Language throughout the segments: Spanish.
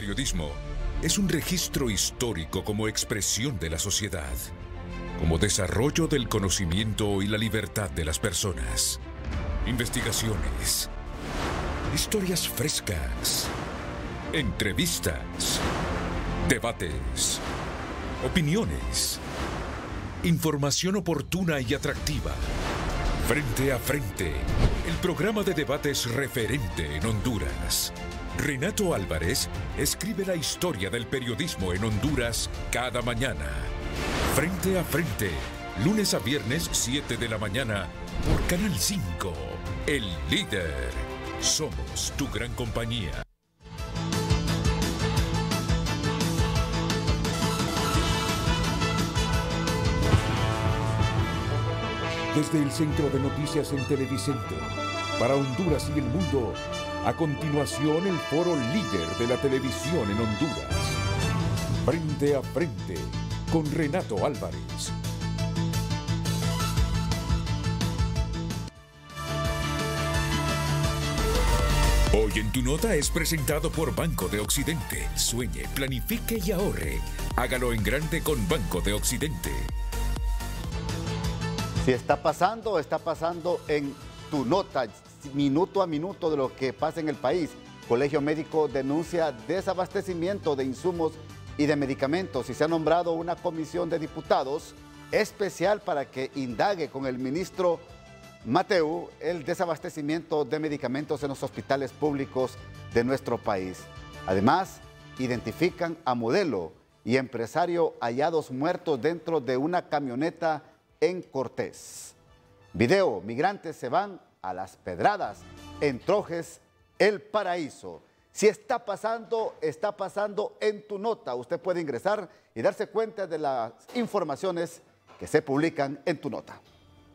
periodismo es un registro histórico como expresión de la sociedad, como desarrollo del conocimiento y la libertad de las personas. Investigaciones, historias frescas, entrevistas, debates, opiniones, información oportuna y atractiva. Frente a Frente, el programa de debates referente en Honduras. Renato Álvarez escribe la historia del periodismo en Honduras cada mañana. Frente a Frente, lunes a viernes 7 de la mañana por Canal 5, El Líder. Somos tu gran compañía. Desde el Centro de Noticias en Televicentro, para Honduras y el mundo, a continuación el foro líder de la televisión en Honduras. Frente a Frente, con Renato Álvarez. Hoy en Tu Nota es presentado por Banco de Occidente. Sueñe, planifique y ahorre. Hágalo en grande con Banco de Occidente. Si está pasando en Tu Nota, minuto a minuto de lo que pasa en el país. Colegio Médico denuncia desabastecimiento de insumos y de medicamentos y se ha nombrado una comisión de diputados especial para que indague con el ministro Mateu el desabastecimiento de medicamentos en los hospitales públicos de nuestro país. Además, identifican a modelo y empresario hallados muertos dentro de una camioneta en Cortés. Video, migrantes se van a las pedradas en Trojes, El Paraíso. Si está pasando en Tu Nota. Usted puede ingresar y darse cuenta de las informaciones que se publican en Tu Nota.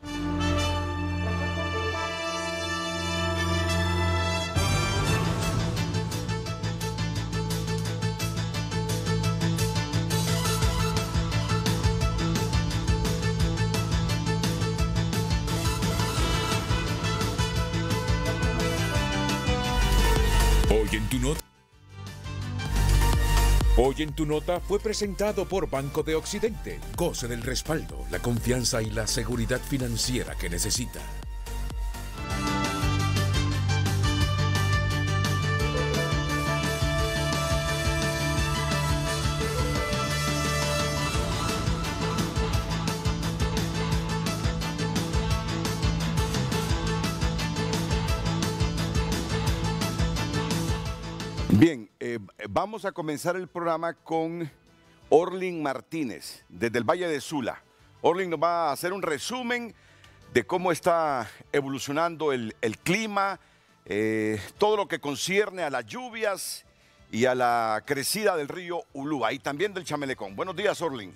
Hoy en Tu Nota fue presentado por Banco de Occidente. Goce del respaldo, la confianza y la seguridad financiera que necesita. Bien, vamos a comenzar el programa con Orlin Martínez, desde el Valle de Sula. Orlin nos va a hacer un resumen de cómo está evolucionando el clima, todo lo que concierne a las lluvias y a la crecida del río Ulúa y también del Chamelecón. Buenos días, Orlin.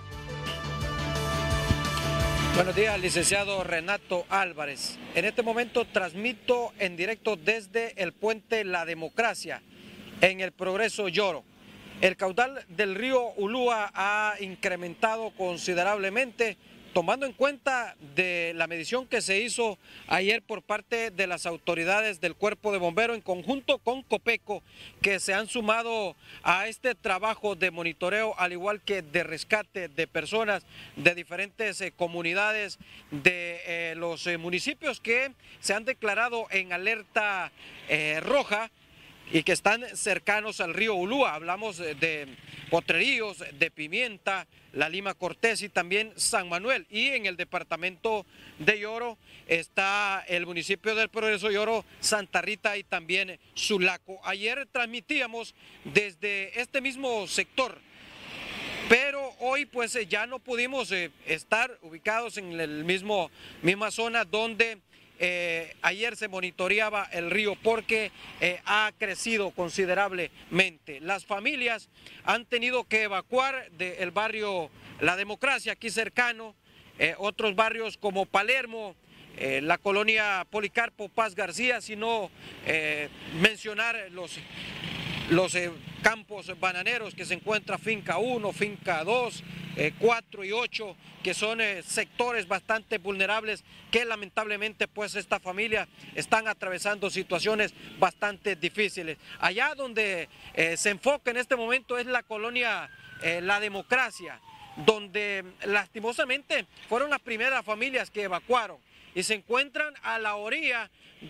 Buenos días, licenciado Renato Álvarez. En este momento transmito en directo desde el puente La Democracia, en el Progreso Lloro. El caudal del río Ulúa ha incrementado considerablemente, tomando en cuenta de la medición que se hizo ayer por parte de las autoridades del Cuerpo de Bomberos en conjunto con Copeco, que se han sumado a este trabajo de monitoreo, al igual que de rescate de personas de diferentes comunidades de los municipios que se han declarado en alerta roja y que están cercanos al río Ulúa. Hablamos de Potrerillos, de Pimienta, La Lima Cortés y también San Manuel. Y en el departamento de Lloro está el municipio del Progreso Lloro, Santa Rita y también Sulaco. Ayer transmitíamos desde este mismo sector, pero hoy pues ya no pudimos estar ubicados en el misma zona donde ayer se monitoreaba el río, porque ha crecido considerablemente. Las familias han tenido que evacuar del barrio La Democracia, aquí cercano, otros barrios como Palermo, la colonia Policarpo Paz García, sino mencionar los campos bananeros que se encuentra Finca 1, Finca 2, 4 y 8, que son sectores bastante vulnerables que lamentablemente pues estas familias están atravesando situaciones bastante difíciles. Allá donde se enfoca en este momento es la colonia La Democracia, donde lastimosamente fueron las primeras familias que evacuaron y se encuentran a la orilla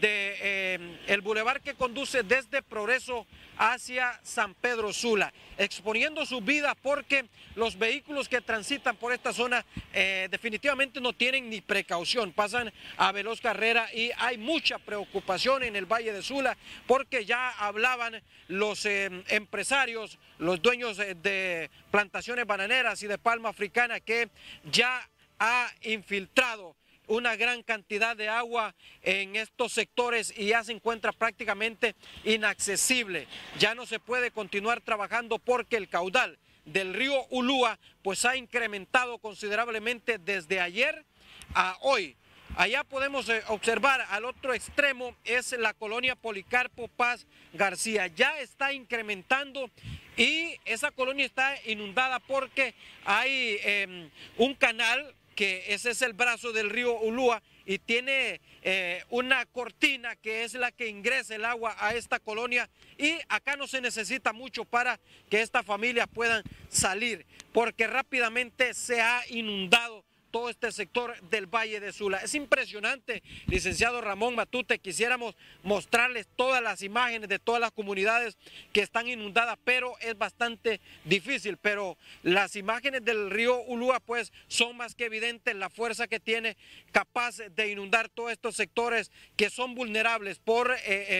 de el bulevar que conduce desde Progreso hacia San Pedro Sula, exponiendo sus vidas porque los vehículos que transitan por esta zona definitivamente no tienen ni precaución, pasan a veloz carrera y hay mucha preocupación en el Valle de Sula porque ya hablaban los empresarios, los dueños de plantaciones bananeras y de palma africana que ya ha infiltrado una gran cantidad de agua en estos sectores y ya se encuentra prácticamente inaccesible. Ya no se puede continuar trabajando porque el caudal del río Ulúa pues ha incrementado considerablemente desde ayer a hoy. Allá podemos observar al otro extremo es la colonia Policarpo Paz García. Ya está incrementando y esa colonia está inundada porque hay un canal que ese es el brazo del río Ulúa y tiene una cortina que es la que ingresa el agua a esta colonia y acá no se necesita mucho para que estas familias puedan salir porque rápidamente se ha inundado todo este sector del Valle de Sula. Es impresionante, licenciado Ramón Matute, quisiéramos mostrarles todas las imágenes de todas las comunidades que están inundadas, pero es bastante difícil, pero las imágenes del río Ulúa pues son más que evidentes la fuerza que tiene capaz de inundar todos estos sectores que son vulnerables por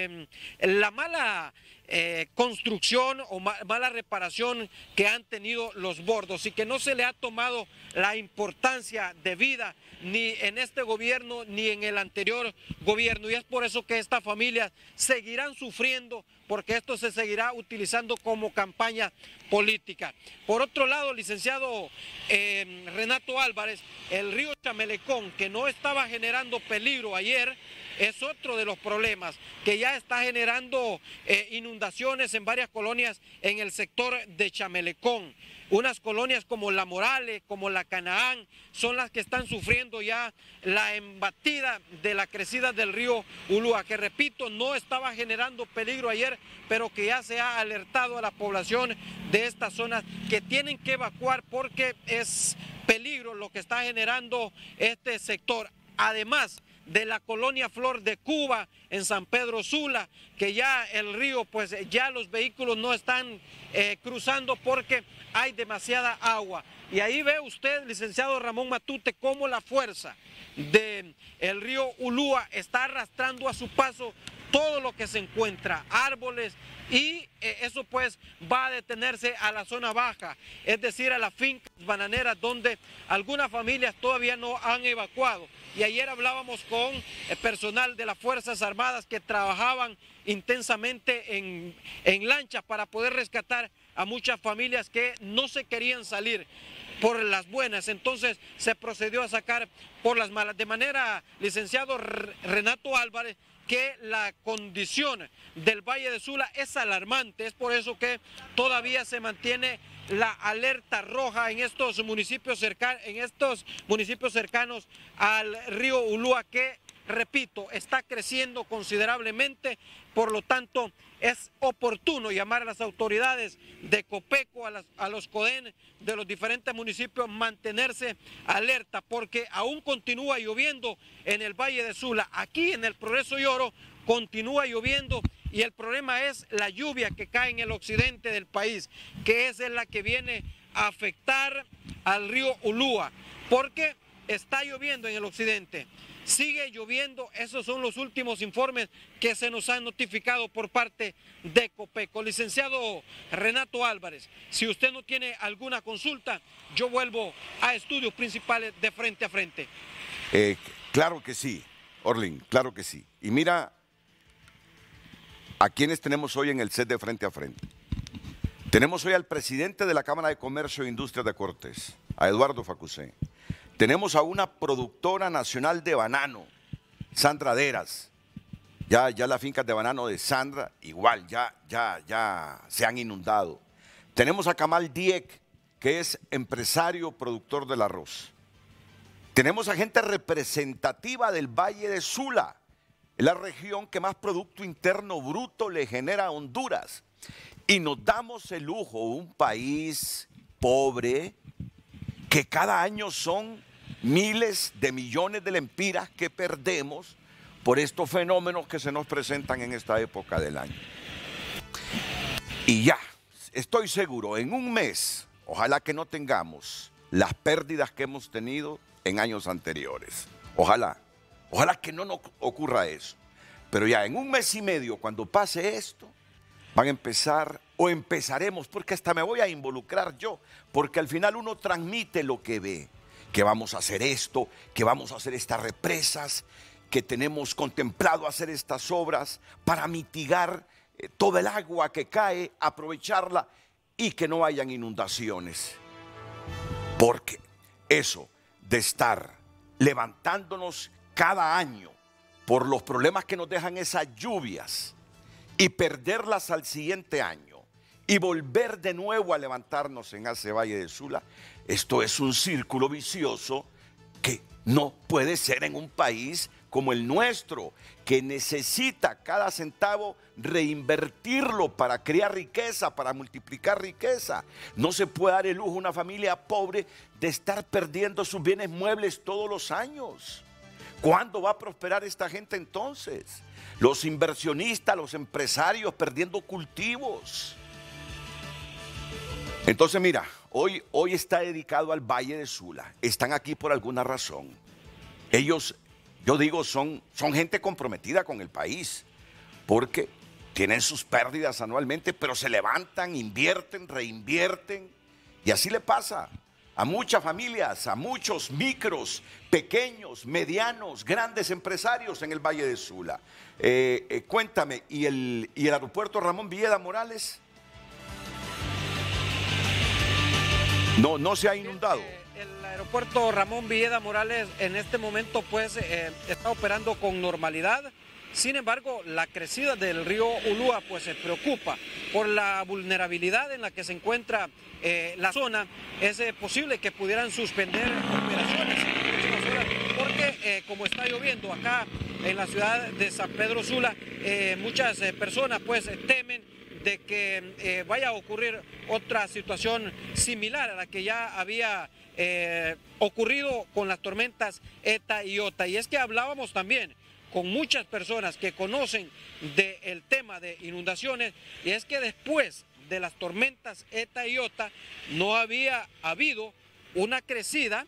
la mala construcción o mala reparación que han tenido los bordos y que no se le ha tomado la importancia debida ni en este gobierno ni en el anterior gobierno y es por eso que estas familias seguirán sufriendo porque esto se seguirá utilizando como campaña política. Por otro lado, licenciado Renato Álvarez, el río Chamelecón, que no estaba generando peligro ayer, es otro de los problemas que ya está generando inundaciones en varias colonias en el sector de Chamelecón. Unas colonias como La Morales, como La Canaán, son las que están sufriendo ya la embatida de la crecida del río Ulúa, que repito, no estaba generando peligro ayer, pero que ya se ha alertado a la población de estas zonas que tienen que evacuar porque es peligro lo que está generando este sector. Además de la colonia Flor de Cuba en San Pedro Sula, que ya el río, pues ya los vehículos no están cruzando porque hay demasiada agua. Y ahí ve usted, licenciado Ramón Matute, cómo la fuerza del río Ulúa está arrastrando a su paso todo lo que se encuentra, árboles, y eso pues va a detenerse a la zona baja, es decir, a las fincas bananeras donde algunas familias todavía no han evacuado. Y ayer hablábamos con el personal de las Fuerzas Armadas que trabajaban intensamente en lanchas para poder rescatar a muchas familias que no se querían salir por las buenas, entonces se procedió a sacar por las malas. De manera, licenciado Renato Álvarez, que la condición del Valle de Sula es alarmante, es por eso que todavía se mantiene la alerta roja en estos municipios cercanos al río Ulúa, que repito, está creciendo considerablemente, por lo tanto es oportuno llamar a las autoridades de Copeco, a los CODEN de los diferentes municipios, mantenerse alerta porque aún continúa lloviendo en el Valle de Sula. Aquí en el Progreso y Oro continúa lloviendo y el problema es la lluvia que cae en el occidente del país, que es la que viene a afectar al río Ulúa, porque está lloviendo en el occidente. Sigue lloviendo, esos son los últimos informes que se nos han notificado por parte de Copeco. Licenciado Renato Álvarez, si usted no tiene alguna consulta, yo vuelvo a estudios principales de Frente a Frente. Claro que sí, Orlin, claro que sí. Y mira, ¿a quiénes tenemos hoy en el set de Frente a Frente? Tenemos hoy al presidente de la Cámara de Comercio e Industria de Cortés, a Eduardo Facusé. Tenemos a una productora nacional de banano, Sandra Deras. Ya las fincas de banano de Sandra, igual, ya se han inundado. Tenemos a Kamal Dieck, que es empresario productor del arroz. Tenemos a gente representativa del Valle de Sula, es la región que más Producto Interno Bruto le genera a Honduras. Y nos damos el lujo, un país pobre, que cada año son miles de millones de lempiras que perdemos por estos fenómenos que se nos presentan en esta época del año. Y ya, estoy seguro, en un mes, ojalá que no tengamos las pérdidas que hemos tenido en años anteriores. Ojalá que no nos ocurra eso. Pero ya en un mes y medio, cuando pase esto, van a empezar, o empezaremos, porque hasta me voy a involucrar yo, porque al final uno transmite lo que ve, que vamos a hacer esto, que vamos a hacer estas represas, que tenemos contemplado hacer estas obras para mitigar todo el agua que cae, aprovecharla y que no hayan inundaciones. Porque eso de estar levantándonos cada año por los problemas que nos dejan esas lluvias y perderlas al siguiente año y volver de nuevo a levantarnos en ese Valle de Sula, esto es un círculo vicioso que no puede ser en un país como el nuestro, que necesita cada centavo reinvertirlo para crear riqueza, para multiplicar riqueza. No se puede dar el lujo a una familia pobre de estar perdiendo sus bienes muebles todos los años. ¿Cuándo va a prosperar esta gente entonces? Los inversionistas, los empresarios perdiendo cultivos. Entonces mira, hoy está dedicado al Valle de Sula. Están aquí por alguna razón. Ellos, yo digo, son gente comprometida con el país, porque tienen sus pérdidas anualmente, pero se levantan, invierten, reinvierten, y así le pasa a muchas familias, a muchos micros, pequeños, medianos, grandes empresarios en el Valle de Sula. Cuéntame, ¿y el aeropuerto Ramón Villeda Morales? No se ha inundado. El aeropuerto Ramón Villeda Morales en este momento pues está operando con normalidad. Sin embargo, la crecida del río Ulúa pues se preocupa por la vulnerabilidad en la que se encuentra la zona. Es posible que pudieran suspender operaciones en las próximas horas porque como está lloviendo acá en la ciudad de San Pedro Sula, muchas personas pues temen de que vaya a ocurrir otra situación similar a la que ya había ocurrido con las tormentas Eta y Iota. Y es que hablábamos también con muchas personas que conocen del tema de inundaciones, y es que después de las tormentas Eta y Iota no había habido una crecida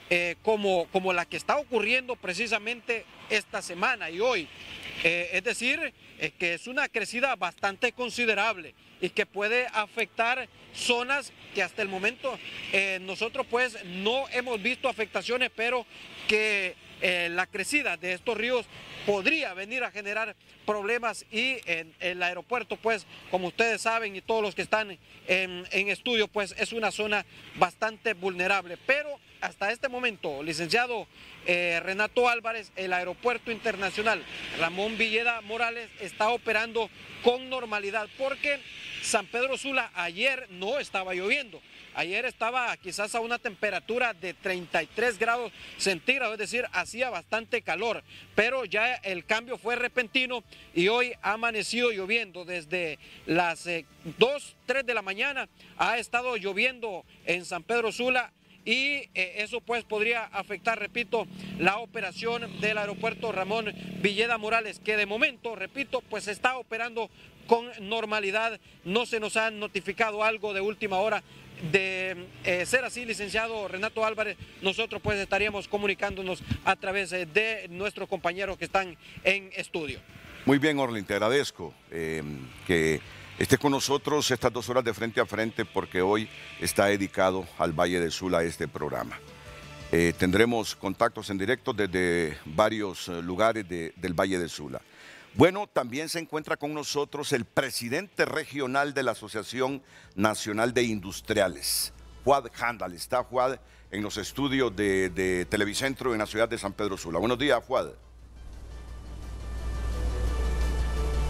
como la que está ocurriendo precisamente esta semana y hoy. Es decir, que es una crecida bastante considerable y que puede afectar zonas que hasta el momento nosotros pues no hemos visto afectaciones, pero que la crecida de estos ríos podría venir a generar problemas, y en el aeropuerto pues como ustedes saben y todos los que están en estudio pues es una zona bastante vulnerable. Pero hasta este momento, licenciado Renato Álvarez, el aeropuerto internacional Ramón Villeda Morales está operando con normalidad, porque San Pedro Sula ayer no estaba lloviendo. Ayer estaba quizás a una temperatura de 33 grados centígrados, es decir, hacía bastante calor, pero ya el cambio fue repentino y hoy ha amanecido lloviendo. Desde las 2, 3 de la mañana ha estado lloviendo en San Pedro Sula, y eso pues podría afectar, repito, la operación del aeropuerto Ramón Villeda Morales, que de momento, repito, pues está operando con normalidad. No se nos han notificado algo de última hora. De ser así, licenciado Renato Álvarez, nosotros pues estaríamos comunicándonos a través de nuestros compañeros que están en estudio. Muy bien, Orlin, te agradezco que esté con nosotros estas 2 horas de frente a frente, porque hoy está dedicado al Valle de Sula este programa. Tendremos contactos en directo desde varios lugares del Valle de Sula. Bueno, también se encuentra con nosotros el presidente regional de la Asociación Nacional de Industriales, Fuad Handal. Está Fuad en los estudios de Televicentro en la ciudad de San Pedro Sula. Buenos días, Fuad.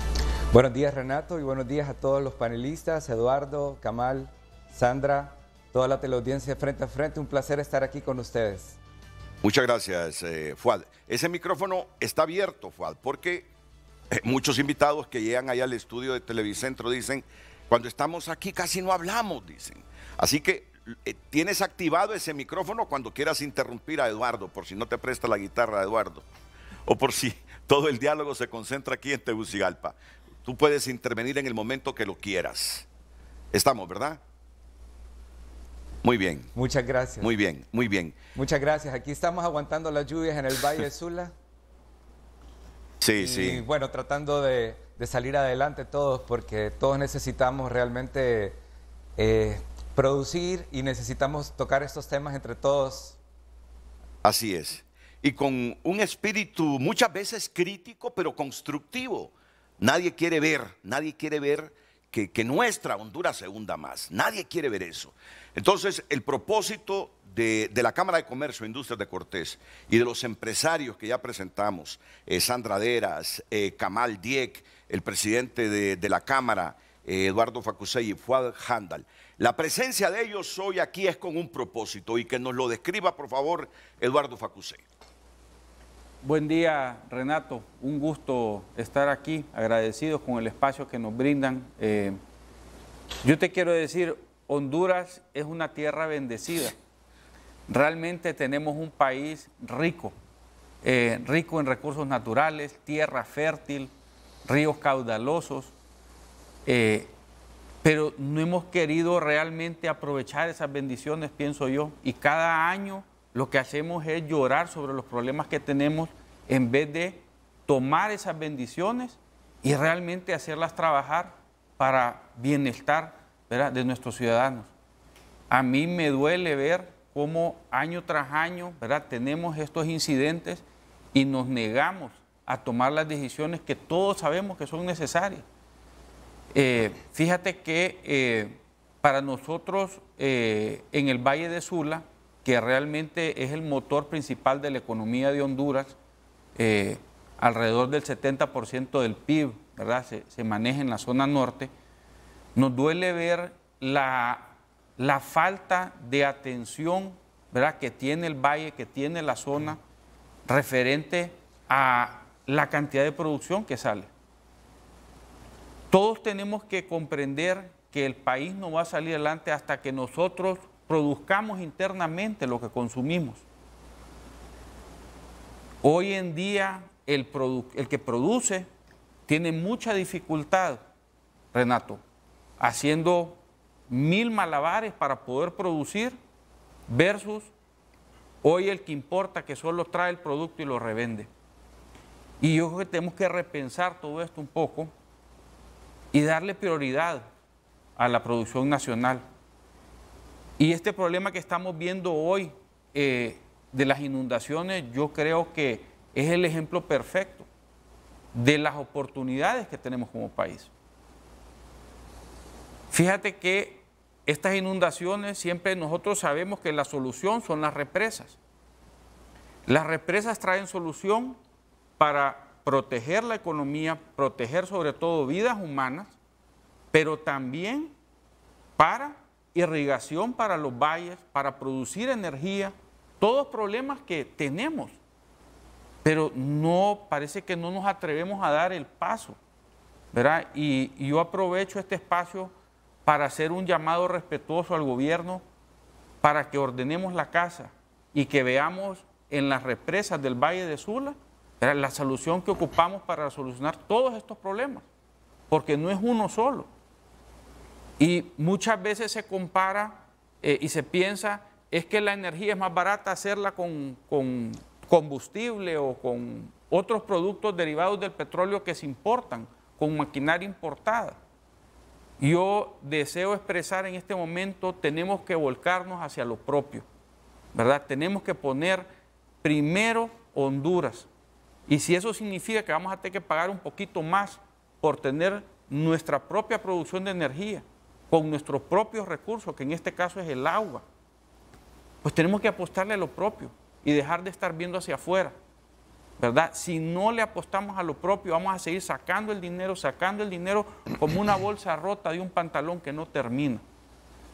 Buenos días, Renato, y buenos días a todos los panelistas, Eduardo, Kamal, Sandra, toda la teleaudiencia de Frente a Frente. Un placer estar aquí con ustedes. Muchas gracias, Fuad. Ese micrófono está abierto, Fuad, porque muchos invitados que llegan allá al estudio de Televicentro dicen, cuando estamos aquí casi no hablamos, dicen. Así que tienes activado ese micrófono cuando quieras interrumpir a Eduardo, por si no te presta la guitarra, Eduardo, o por si todo el diálogo se concentra aquí en Tegucigalpa. Tú puedes intervenir en el momento que lo quieras. Estamos, ¿verdad? Muy bien. Muchas gracias. Muy bien, muy bien. Muchas gracias. Aquí estamos aguantando las lluvias en el Valle de Sula. Sí, y, sí. bueno, tratando de salir adelante todos, porque todos necesitamos realmente producir y necesitamos tocar estos temas entre todos. Así es. Y con un espíritu muchas veces crítico, pero constructivo. Nadie quiere ver que nuestra Honduras se hunda más. Nadie quiere ver eso. Entonces, el propósito de la Cámara de Comercio e Industrias de Cortés y de los empresarios que ya presentamos, Sandra Deras, Kamal Dieck, el presidente de la Cámara, Eduardo Facusey y Fuad Handal, la presencia de ellos hoy aquí es con un propósito, y que nos lo describa, por favor, Eduardo Facusey. Buen día, Renato. Un gusto estar aquí, agradecidos con el espacio que nos brindan. Yo te quiero decir, Honduras es una tierra bendecida. Realmente tenemos un país rico, rico en recursos naturales, tierra fértil, ríos caudalosos, pero no hemos querido realmente aprovechar esas bendiciones, pienso yo, y cada año lo que hacemos es llorar sobre los problemas que tenemos en vez de tomar esas bendiciones y realmente hacerlas trabajar para bienestar, ¿verdad?, de nuestros ciudadanos. A mí me duele ver cómo año tras año, ¿verdad?, tenemos estos incidentes y nos negamos a tomar las decisiones que todos sabemos que son necesarias. Fíjate que para nosotros en el Valle de Sula, que realmente es el motor principal de la economía de Honduras, alrededor del 70% del PIB, ¿verdad?, se maneja en la zona norte. Nos duele ver la falta de atención, ¿verdad?, que tiene el valle, que tiene la zona, referente a la cantidad de producción que sale. Todos tenemos que comprender que el país no va a salir adelante hasta que nosotros produzcamos internamente lo que consumimos. Hoy en día el que produce tiene mucha dificultad, Renato, haciendo 1000 malabares para poder producir versus hoy el que importa, que solo trae el producto y lo revende. Y yo creo que tenemos que repensar todo esto un poco y darle prioridad a la producción nacional. Y este problema que estamos viendo hoy de las inundaciones, yo creo que es el ejemplo perfecto de las oportunidades que tenemos como país. Fíjate que estas inundaciones, siempre nosotros sabemos que la solución son las represas. Las represas traen solución para proteger la economía, proteger sobre todo vidas humanas, pero también para irrigación para los valles, para producir energía, todos problemas que tenemos, pero no, parece que no nos atrevemos a dar el paso, ¿verdad? Y yo aprovecho este espacio para hacer un llamado respetuoso al gobierno para que ordenemos la casa y que veamos en las represas del Valle de Sula, ¿verdad?, la solución que ocupamos para solucionar todos estos problemas, porque no es uno solo. Y muchas veces se compara y se piensa, es que la energía es más barata hacerla con combustible o con otros productos derivados del petróleo que se importan, con maquinaria importada. Yo deseo expresar en este momento, tenemos que volcarnos hacia lo propio, ¿verdad? Tenemos que poner primero Honduras. Y si eso significa que vamos a tener que pagar un poquito más por tener nuestra propia producción de energía, con nuestros propios recursos, que en este caso es el agua, pues tenemos que apostarle a lo propio y dejar de estar viendo hacia afuera, ¿verdad? Si no le apostamos a lo propio, vamos a seguir sacando el dinero como una bolsa rota de un pantalón que no termina.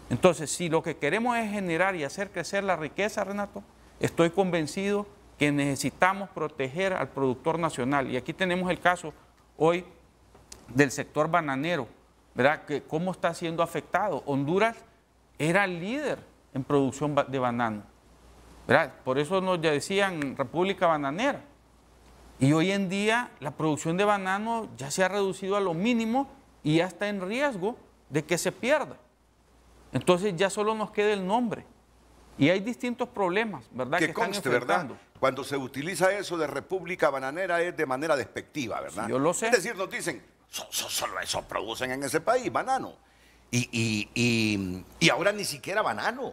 Entonces, si lo que queremos es generar y hacer crecer la riqueza, Renato, estoy convencido que necesitamos proteger al productor nacional. Y aquí tenemos el caso hoy del sector bananero, ¿verdad? Que cómo está siendo afectado. Honduras era líder en producción de banano, ¿verdad? Por eso nos decían República Bananera. Y hoy en día la producción de banano ya se ha reducido a lo mínimo y ya está en riesgo de que se pierda. Entonces ya solo nos queda el nombre. Y hay distintos problemas, ¿verdad? Que conste, ¿verdad? Cuando se utiliza eso de República Bananera es de manera despectiva, ¿verdad? Sí, yo lo sé. Es decir, nos dicen, solo eso producen en ese país, banano. Y ahora ni siquiera banano,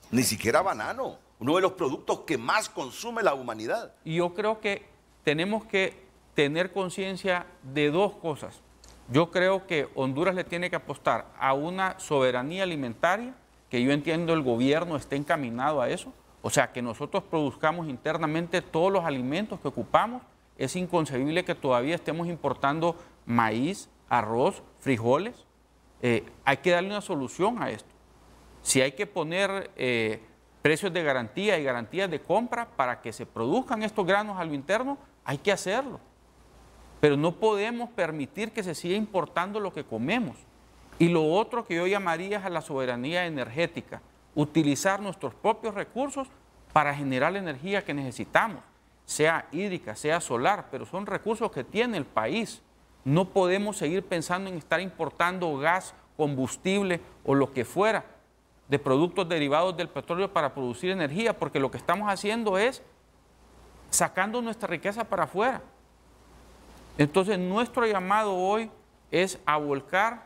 uno de los productos que más consume la humanidad. Y yo creo que tenemos que tener conciencia de dos cosas. Yo creo que Honduras le tiene que apostar a una soberanía alimentaria, que yo entiendo el gobierno está encaminado a eso, o sea, que nosotros produzcamos internamente todos los alimentos que ocupamos. Es inconcebible que todavía estemos importando maíz, arroz, frijoles. Hay que darle una solución a esto. Si hay que poner precios de garantía y garantías de compra para que se produzcan estos granos a lo interno, hay que hacerlo. Pero no podemos permitir que se siga importando lo que comemos. Y lo otro que yo llamaría es a la soberanía energética, utilizar nuestros propios recursos para generar la energía que necesitamos, sea hídrica, sea solar, pero son recursos que tiene el país. No podemos seguir pensando en estar importando gas, combustible o lo que fuera de productos derivados del petróleo para producir energía, porque lo que estamos haciendo es sacando nuestra riqueza para afuera. Entonces, nuestro llamado hoy es a volcar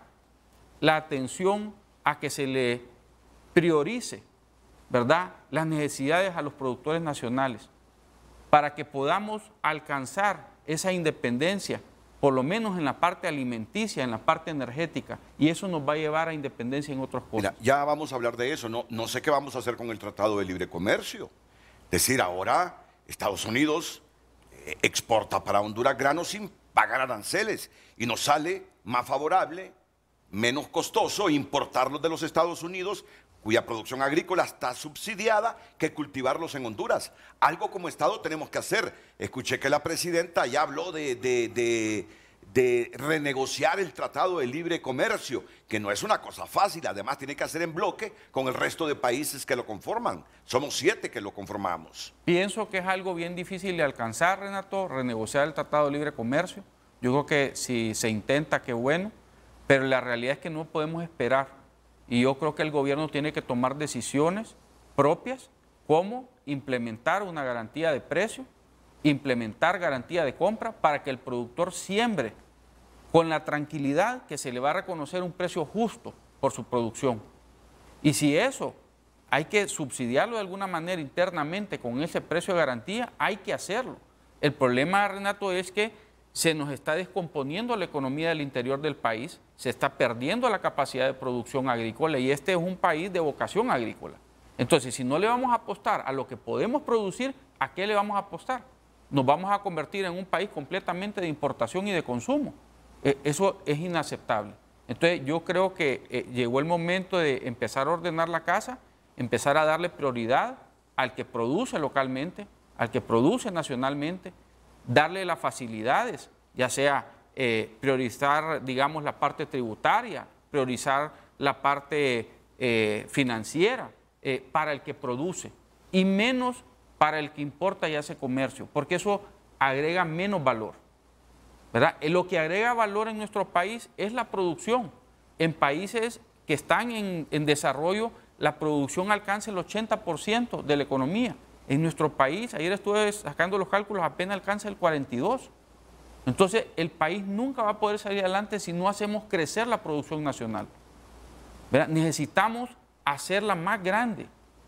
la atención a que se le priorice, ¿verdad?, las necesidades a los productores nacionales para que podamos alcanzar esa independencia, por lo menos en la parte alimenticia, en la parte energética, y eso nos va a llevar a independencia en otras cosas. Mira, ya vamos a hablar de eso, no sé qué vamos a hacer con el Tratado de Libre Comercio. Es decir, ahora Estados Unidos exporta para Honduras granos sin pagar aranceles y nos sale más favorable, menos costoso importarlos de los Estados Unidos, cuya producción agrícola está subsidiada, que cultivarlos en Honduras. Algo como Estado tenemos que hacer. Escuché que la presidenta ya habló de renegociar el Tratado de Libre Comercio, que no es una cosa fácil, además tiene que hacer en bloque con el resto de países que lo conforman. Somos 7 que lo conformamos. Pienso que es algo bien difícil de alcanzar, Renato, renegociar el Tratado de Libre Comercio. Yo creo que si se intenta, qué bueno, pero la realidad es que no podemos esperar. Y yo creo que el gobierno tiene que tomar decisiones propias, como implementar una garantía de precio, implementar garantía de compra para que el productor siembre con la tranquilidad que se le va a reconocer un precio justo por su producción. Y si eso hay que subsidiarlo de alguna manera internamente con ese precio de garantía, hay que hacerlo. El problema, Renato, es que se nos está descomponiendo la economía del interior del país, se está perdiendo la capacidad de producción agrícola y este es un país de vocación agrícola. Entonces, si no le vamos a apostar a lo que podemos producir, ¿a qué le vamos a apostar? Nos vamos a convertir en un país completamente de importación y de consumo. Eso es inaceptable. Entonces, yo creo que llegó el momento de empezar a ordenar la casa, empezar a darle prioridad al que produce localmente, al que produce nacionalmente, darle las facilidades, ya sea priorizar, digamos, la parte tributaria, priorizar la parte financiera para el que produce y menos para el que importa y hace comercio, porque eso agrega menos valor, ¿verdad? Lo que agrega valor en nuestro país es la producción. En países que están en desarrollo, la producción alcanza el 80% de la economía. En nuestro país, ayer estuve sacando los cálculos, apenas alcanza el 42%. Entonces, el país nunca va a poder salir adelante si no hacemos crecer la producción nacional, ¿verdad? Necesitamos hacerla más grande,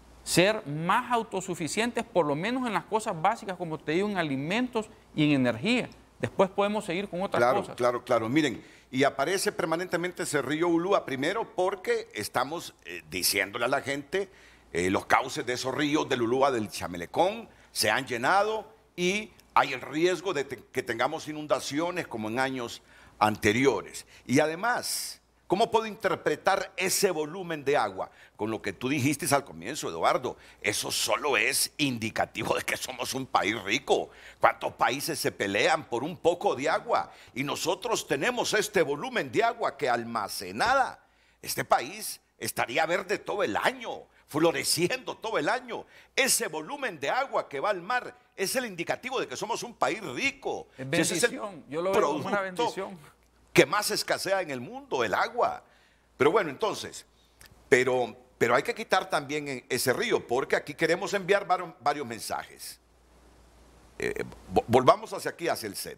ser más autosuficientes, por lo menos en las cosas básicas, como te digo, en alimentos y en energía. Después podemos seguir con otras cosas. Claro. Miren, y aparece permanentemente ese río Ulúa, primero porque estamos diciéndole a la gente, los cauces de esos ríos del Ulúa, del Chamelecón, se han llenado y hay el riesgo de que tengamos inundaciones como en años anteriores. Y además, ¿Cómo puedo interpretar ese volumen de agua? Con lo que tú dijiste al comienzo, Eduardo, eso solo es indicativo de que somos un país rico. ¿Cuántos países se pelean por un poco de agua? Y nosotros tenemos este volumen de agua que almacenada. Este país estaría verde todo el año, floreciendo todo el año. Ese volumen de agua que va al mar es el indicativo de que somos un país rico. Es bendición, yo lo veo como una bendición. Que más escasea en el mundo, el agua. Pero bueno, entonces, pero hay que quitar también ese río, porque aquí queremos enviar varios mensajes. Volvamos hacia aquí, hacia el set.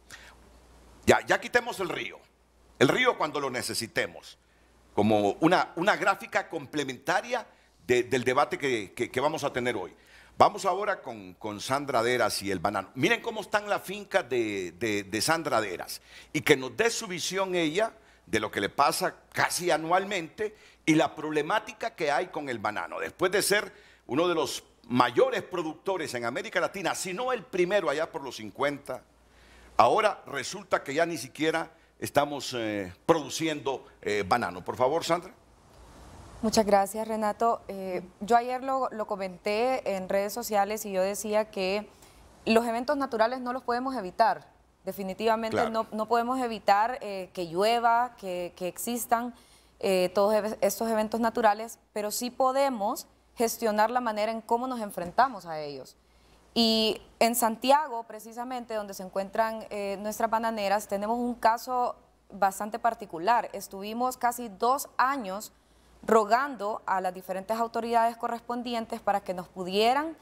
Ya quitemos el río. El río cuando lo necesitemos. Como una gráfica complementaria del debate que vamos a tener hoy. Vamos ahora con Sandra Deras y el banano. Miren cómo están las fincas de Sandra Deras y que nos dé su visión ella de lo que le pasa casi anualmente y la problemática que hay con el banano. Después de ser uno de los mayores productores en América Latina, si no el primero allá por los 50, ahora resulta que ya ni siquiera estamos produciendo banano. Por favor, Sandra. Muchas gracias, Renato. Yo ayer lo comenté en redes sociales y yo decía que los eventos naturales no los podemos evitar. Definitivamente claro. no podemos evitar que llueva, que existan todos estos eventos naturales, pero sí podemos gestionar la manera en cómo nos enfrentamos a ellos. Y en Santiago, precisamente, donde se encuentran nuestras bananeras, tenemos un caso bastante particular. Estuvimos casi 2 años rogando a las diferentes autoridades correspondientes para que nos pudieran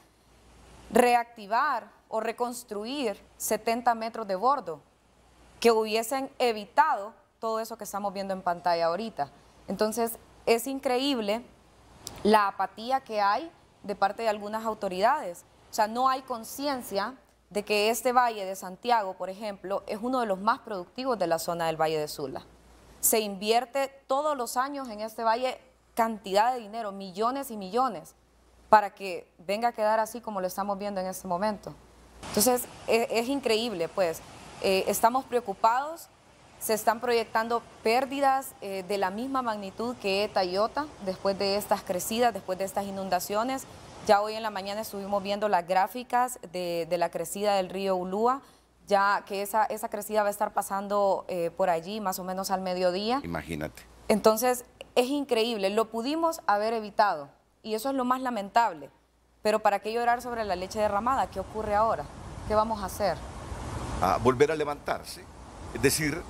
reactivar o reconstruir 70 metros de bordo, que hubiesen evitado todo eso que estamos viendo en pantalla ahorita. Entonces, es increíble la apatía que hay de parte de algunas autoridades. O sea, no hay conciencia de que este Valle de Santiago, por ejemplo, es uno de los más productivos de la zona del Valle de Sula. Se invierte todos los años en este valle cantidad de dinero, millones y millones, para que venga a quedar así como lo estamos viendo en este momento. Entonces, es increíble, pues. Estamos preocupados, se están proyectando pérdidas de la misma magnitud que Eta y Iota después de estas crecidas, después de estas inundaciones. Ya hoy en la mañana estuvimos viendo las gráficas de la crecida del río Ulúa, ya que esa crecida va a estar pasando por allí más o menos al mediodía. Imagínate. Entonces, es increíble, lo pudimos haber evitado y eso es lo más lamentable. Pero ¿para qué llorar sobre la leche derramada? ¿Qué ocurre ahora? ¿Qué vamos a hacer? A volver a levantarse. Es decir,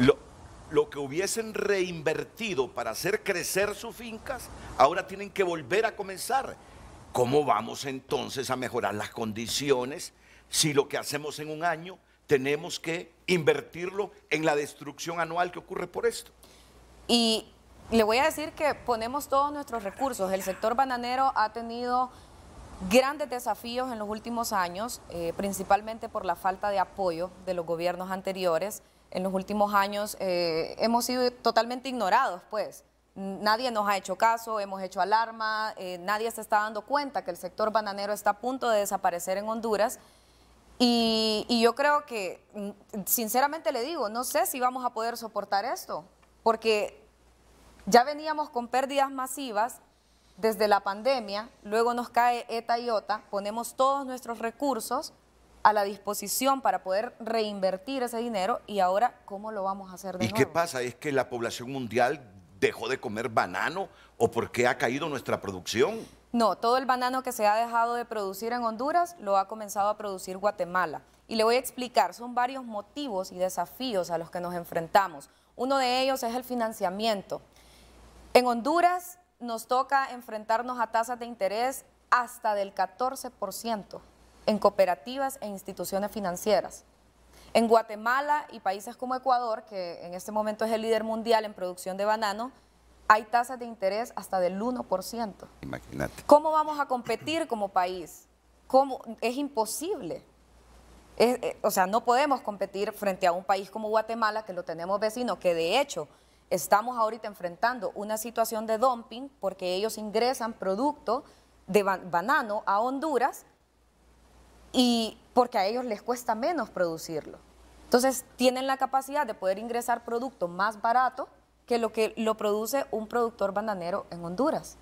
lo que hubiesen reinvertido para hacer crecer sus fincas, ahora tienen que volver a comenzar. ¿Cómo vamos entonces a mejorar las condiciones si lo que hacemos en un año tenemos que invertirlo en la destrucción anual que ocurre por esto? Y le voy a decir que ponemos todos nuestros recursos. El sector bananero ha tenido grandes desafíos en los últimos años, principalmente por la falta de apoyo de los gobiernos anteriores. En los últimos años hemos sido totalmente ignorados, pues. Nadie nos ha hecho caso, hemos hecho alarma, nadie se está dando cuenta que el sector bananero está a punto de desaparecer en Honduras. Y yo creo que, sinceramente le digo, no sé si vamos a poder soportar esto, porque ya veníamos con pérdidas masivas desde la pandemia, luego nos cae Eta y Iota, ponemos todos nuestros recursos a la disposición para poder reinvertir ese dinero y ahora, ¿cómo lo vamos a hacer de nuevo? ¿Y qué pasa? ¿Es que la población mundial dejó de comer banano o por qué ha caído nuestra producción? No, todo el banano que se ha dejado de producir en Honduras lo ha comenzado a producir Guatemala. Y le voy a explicar, son varios motivos y desafíos a los que nos enfrentamos. Uno de ellos es el financiamiento. En Honduras nos toca enfrentarnos a tasas de interés hasta del 14% en cooperativas e instituciones financieras. En Guatemala y países como Ecuador, que en este momento es el líder mundial en producción de banano, hay tasas de interés hasta del 1%. Imagínate. ¿Cómo vamos a competir como país? ¿Cómo? Es imposible. O sea, no podemos competir frente a un país como Guatemala, que lo tenemos vecino, que de hecho estamos ahorita enfrentando una situación de dumping porque ellos ingresan producto de banano a Honduras y porque a ellos les cuesta menos producirlo. Entonces, tienen la capacidad de poder ingresar producto más barato que lo produce un productor bananero en Honduras.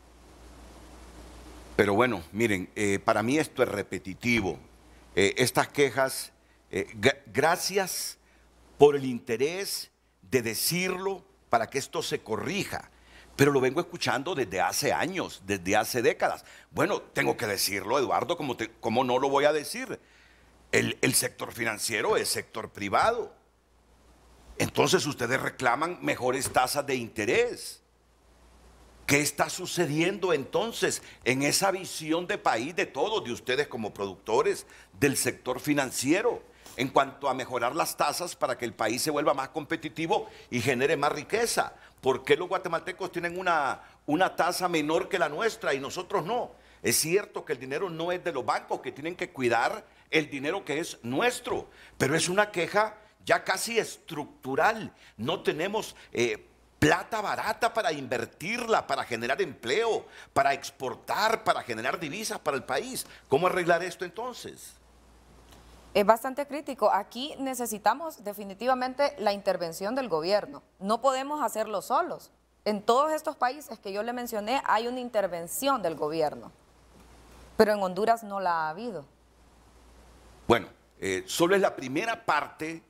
Pero bueno, miren, para mí esto es repetitivo. Estas quejas, gracias por el interés de decirlo para que esto se corrija. Pero lo vengo escuchando desde hace años, desde hace décadas. Bueno, tengo que decirlo, Eduardo, ¿cómo no lo voy a decir? El sector financiero es sector privado. Entonces ustedes reclaman mejores tasas de interés. ¿Qué está sucediendo entonces en esa visión de país de todos, de ustedes como productores del sector financiero, en cuanto a mejorar las tasas para que el país se vuelva más competitivo y genere más riqueza? ¿Por qué los guatemaltecos tienen una tasa menor que la nuestra y nosotros no? Es cierto que el dinero no es de los bancos, que tienen que cuidar el dinero que es nuestro, pero es una queja ya casi estructural. No tenemos plata barata para invertirla, para generar empleo, para exportar, para generar divisas para el país. ¿Cómo arreglar esto entonces? Es bastante crítico. Aquí necesitamos definitivamente la intervención del gobierno. No podemos hacerlo solos. En todos estos países que yo le mencioné hay una intervención del gobierno, pero en Honduras no la ha habido. Bueno, solo es la primera parte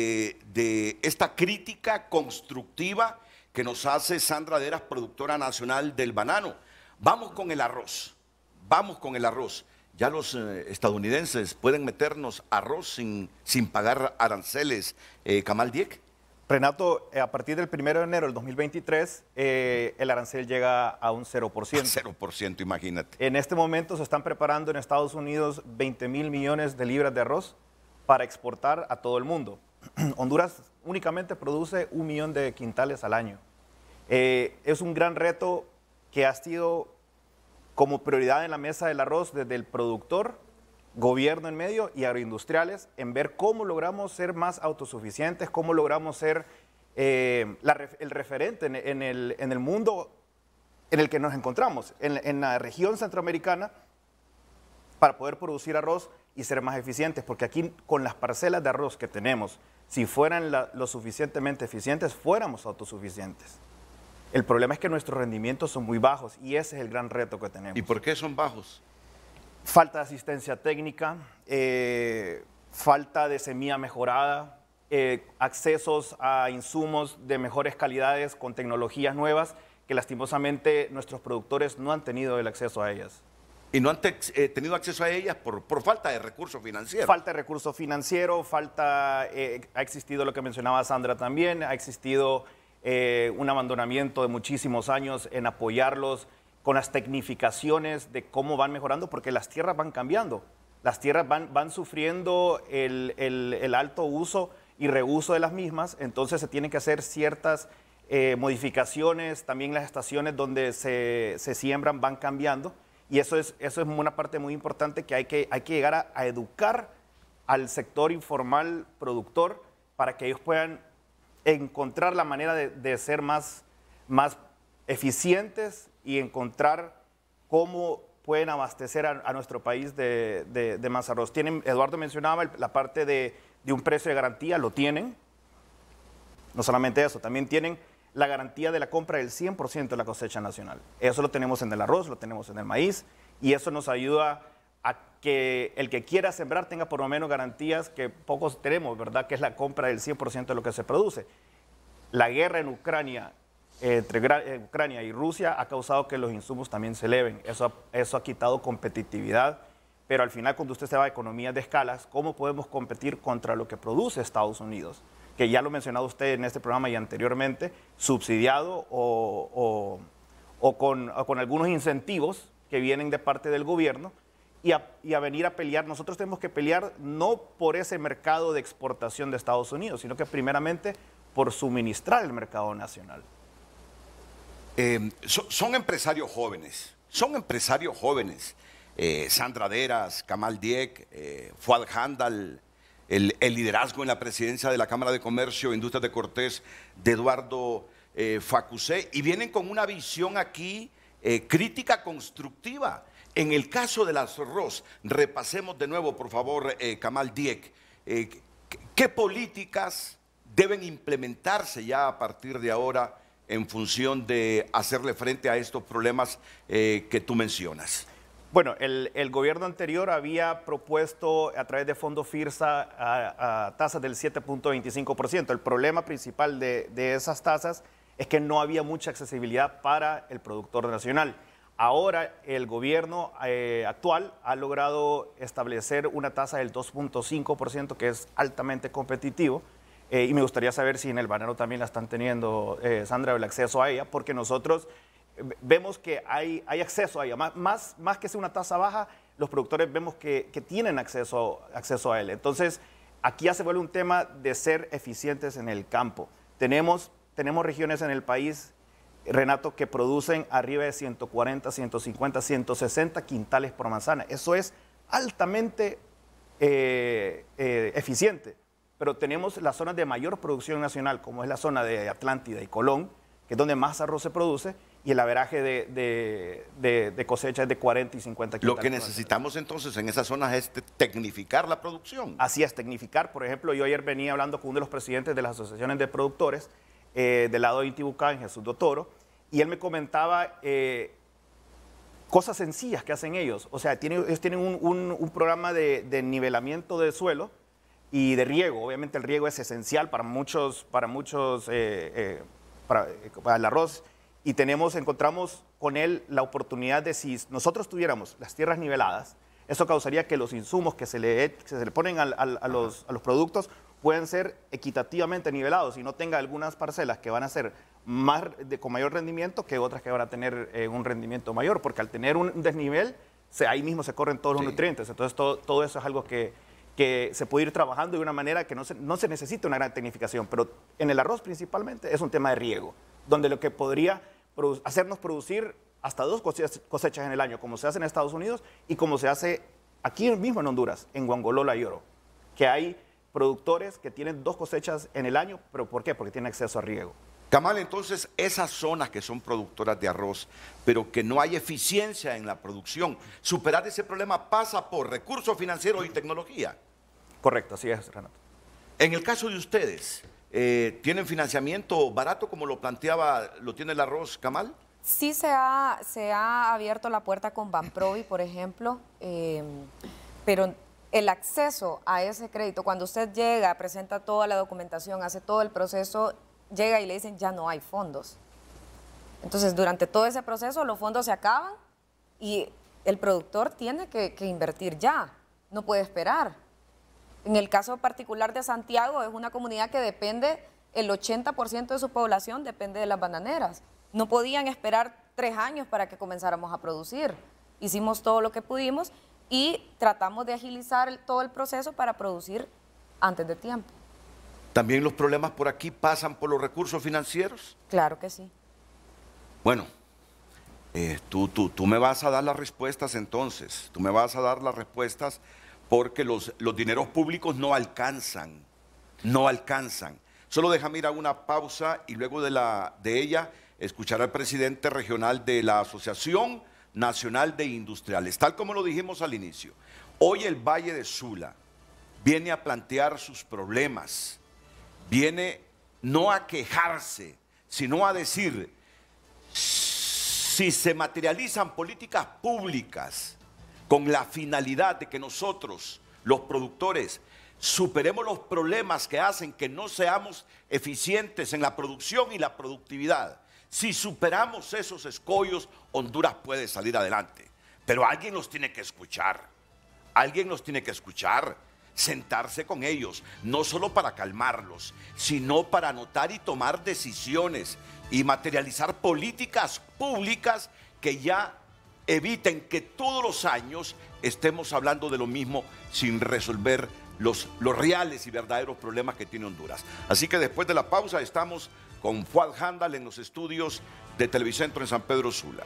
de esta crítica constructiva que nos hace Sandra Deras, productora nacional del banano. Vamos con el arroz, vamos con el arroz. Ya los estadounidenses pueden meternos arroz sin pagar aranceles. Kamal Dieck. Renato, a partir del 1 de enero del 2023, el arancel llega a un 0%. 0%, imagínate. En este momento se están preparando en Estados Unidos 20.000 millones de libras de arroz para exportar a todo el mundo. Honduras únicamente produce 1 millón de quintales al año. Es un gran reto que ha sido como prioridad en la mesa del arroz desde el productor, gobierno en medio y agroindustriales, en ver cómo logramos ser más autosuficientes, cómo logramos ser el referente en el mundo en el que nos encontramos, en la región centroamericana, para poder producir arroz y ser más eficientes, porque aquí con las parcelas de arroz que tenemos, si fueran lo suficientemente eficientes, fuéramos autosuficientes. El problema es que nuestros rendimientos son muy bajos y ese es el gran reto que tenemos. ¿Y por qué son bajos? Falta de asistencia técnica, falta de semilla mejorada, accesos a insumos de mejores calidades con tecnologías nuevas que lastimosamente nuestros productores no han tenido el acceso a ellas. ¿Y no han tenido acceso a ellas por falta de recursos financieros? Falta de recursos financieros, ha existido lo que mencionaba Sandra también, ha existido un abandonamiento de muchísimos años en apoyarlos con las tecnificaciones de cómo van mejorando, porque las tierras van cambiando, las tierras van sufriendo el alto uso y reuso de las mismas, entonces se tienen que hacer ciertas modificaciones, también las estaciones donde se siembran van cambiando, y eso es una parte muy importante que hay que llegar a educar al sector informal productor para que ellos puedan encontrar la manera de ser más eficientes y encontrar cómo pueden abastecer a nuestro país de más arroz. Eduardo mencionaba la parte de un precio de garantía, lo tienen. No solamente eso, también tienen la garantía de la compra del 100% de la cosecha nacional. Eso lo tenemos en el arroz, lo tenemos en el maíz, y eso nos ayuda a que el que quiera sembrar tenga por lo menos garantías que pocos tenemos, ¿verdad? Que es la compra del 100% de lo que se produce. La guerra en Ucrania, entre Ucrania y Rusia, ha causado que los insumos también se eleven. Eso ha quitado competitividad, pero al final cuando usted se va a economías de escalas, ¿cómo podemos competir contra lo que produce Estados Unidos? Que ya lo ha mencionado usted en este programa y anteriormente, subsidiado o con algunos incentivos que vienen de parte del gobierno, y a venir a pelear. Nosotros tenemos que pelear no por ese mercado de exportación de Estados Unidos, sino que primeramente por suministrar el mercado nacional. Son empresarios jóvenes, Sandra Deras, Kamal Dieck, Fuad Handal, el liderazgo en la presidencia de la Cámara de Comercio e Industrias de Cortés de Eduardo Facusé, y vienen con una visión aquí crítica constructiva. En el caso del arroz, repasemos de nuevo, por favor, Kamal Dieck, ¿qué políticas deben implementarse ya a partir de ahora en función de hacerle frente a estos problemas que tú mencionas? Bueno, el gobierno anterior había propuesto a través de Fondo FIRSA a tasas del 7.25%. El problema principal de esas tasas es que no había mucha accesibilidad para el productor nacional. Ahora el gobierno actual ha logrado establecer una tasa del 2.5%, que es altamente competitivo. Y me gustaría saber si en el banano también la están teniendo, Sandra, el acceso a ella, porque nosotros vemos que hay acceso a ella. Más que sea una tasa baja, los productores vemos que tienen acceso a él. Entonces, aquí ya se vuelve un tema de ser eficientes en el campo. Tenemos regiones en el país, Renato, que producen arriba de 140, 150, 160 quintales por manzana. Eso es altamente eficiente. Pero tenemos las zonas de mayor producción nacional, como es la zona de Atlántida y Colón, que es donde más arroz se produce, y el averaje de cosecha es de 40 y 50 quintales. Lo que necesitamos entonces en esas zonas es tecnificar la producción. Así es, tecnificar. Por ejemplo, yo ayer venía hablando con uno de los presidentes de las asociaciones de productores del lado de Intibucán, Jesús Dotoro, y él me comentaba cosas sencillas que hacen ellos. O sea, ellos tienen un programa de nivelamiento de suelo y de riego. Obviamente el riego es esencial para el arroz. Y encontramos con él la oportunidad de, si nosotros tuviéramos las tierras niveladas, eso causaría que los insumos que se le ponen a los productos puedan ser equitativamente nivelados y no tenga algunas parcelas que van a ser con mayor rendimiento que otras que van a tener un rendimiento mayor, porque al tener un desnivel, ahí mismo se corren todos los nutrientes. Entonces todo eso es algo que se puede ir trabajando de una manera que no se necesita una gran tecnificación, pero en el arroz principalmente es un tema de riego, donde lo que podría hacernos producir hasta 2 cosechas en el año, como se hace en Estados Unidos y como se hace aquí mismo en Honduras, en Guangolola y Oro, que hay productores que tienen 2 cosechas en el año, pero ¿por qué? Porque tienen acceso a riego. Camal, entonces esas zonas que son productoras de arroz, pero que no hay eficiencia en la producción, superar ese problema pasa por recursos financieros y tecnología. Correcto, así es, Renato. En el caso de ustedes, ¿tienen financiamiento barato como lo tiene el arroz, Camal? Sí se ha abierto la puerta con Banprovi, por ejemplo, pero el acceso a ese crédito, cuando usted llega, presenta toda la documentación, hace todo el proceso, llega y le dicen ya no hay fondos. Entonces, durante todo ese proceso los fondos se acaban y el productor tiene que invertir ya, no puede esperar. En el caso particular de Santiago, es una comunidad que depende, el 80% de su población depende de las bananeras. No podían esperar 3 años para que comenzáramos a producir. Hicimos todo lo que pudimos y tratamos de agilizar todo el proceso para producir antes de tiempo. ¿También los problemas por aquí pasan por los recursos financieros? Claro que sí. Bueno, tú me vas a dar las respuestas entonces. Tú me vas a dar las respuestas porque los dineros públicos no alcanzan. Solo déjame ir a una pausa y luego de ella escuchar al presidente regional de la Asociación Nacional de Industriales. Tal como lo dijimos al inicio, hoy el Valle de Sula viene a plantear sus problemas, viene no a quejarse, sino a decir, si se materializan políticas públicas con la finalidad de que nosotros, los productores, superemos los problemas que hacen que no seamos eficientes en la producción y la productividad. Si superamos esos escollos, Honduras puede salir adelante. Pero alguien los tiene que escuchar. Sentarse con ellos, no solo para calmarlos, sino para anotar y tomar decisiones y materializar políticas públicas que ya eviten que todos los años estemos hablando de lo mismo sin resolver los reales y verdaderos problemas que tiene Honduras. Así que después de la pausa estamos con Fuad Handal en los estudios de Televicentro en San Pedro Sula.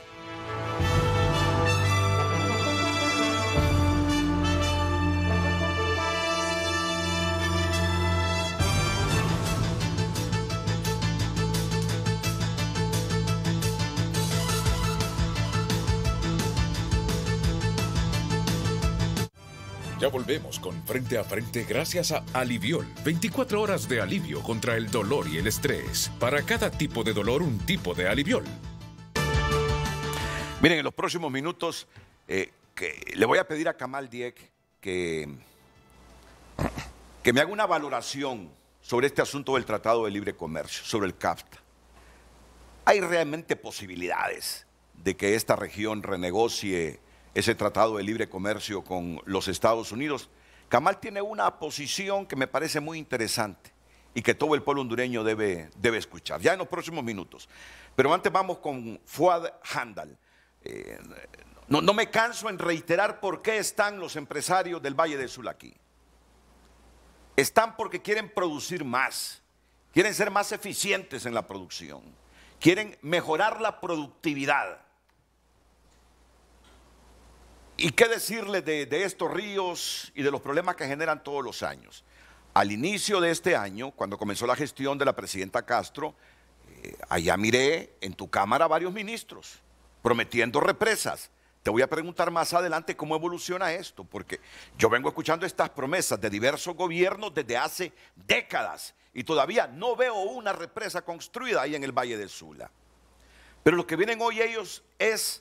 Ya volvemos con Frente a Frente gracias a Aliviol. 24 horas de alivio contra el dolor y el estrés. Para cada tipo de dolor, un tipo de Aliviol. Miren, en los próximos minutos que le voy a pedir a Kamal Dieck que me haga una valoración sobre este asunto del Tratado de Libre Comercio, sobre el CAFTA. ¿Hay realmente posibilidades de que esta región renegocie ese Tratado de Libre Comercio con los Estados Unidos? Kamal tiene una posición que me parece muy interesante y que todo el pueblo hondureño debe escuchar, ya en los próximos minutos. Pero antes vamos con Fuad Handal. No me canso en reiterar por qué están los empresarios del Valle de Sula aquí. Están porque quieren producir más, quieren ser más eficientes en la producción, quieren mejorar la productividad. ¿Y qué decirle de estos ríos y de los problemas que generan todos los años? Al inicio de este año, cuando comenzó la gestión de la presidenta Castro, allá miré en tu cámara varios ministros prometiendo represas. Te voy a preguntar más adelante cómo evoluciona esto, porque yo vengo escuchando estas promesas de diversos gobiernos desde hace décadas y todavía no veo una represa construida ahí en el Valle de Sula. Pero lo que vienen hoy ellos es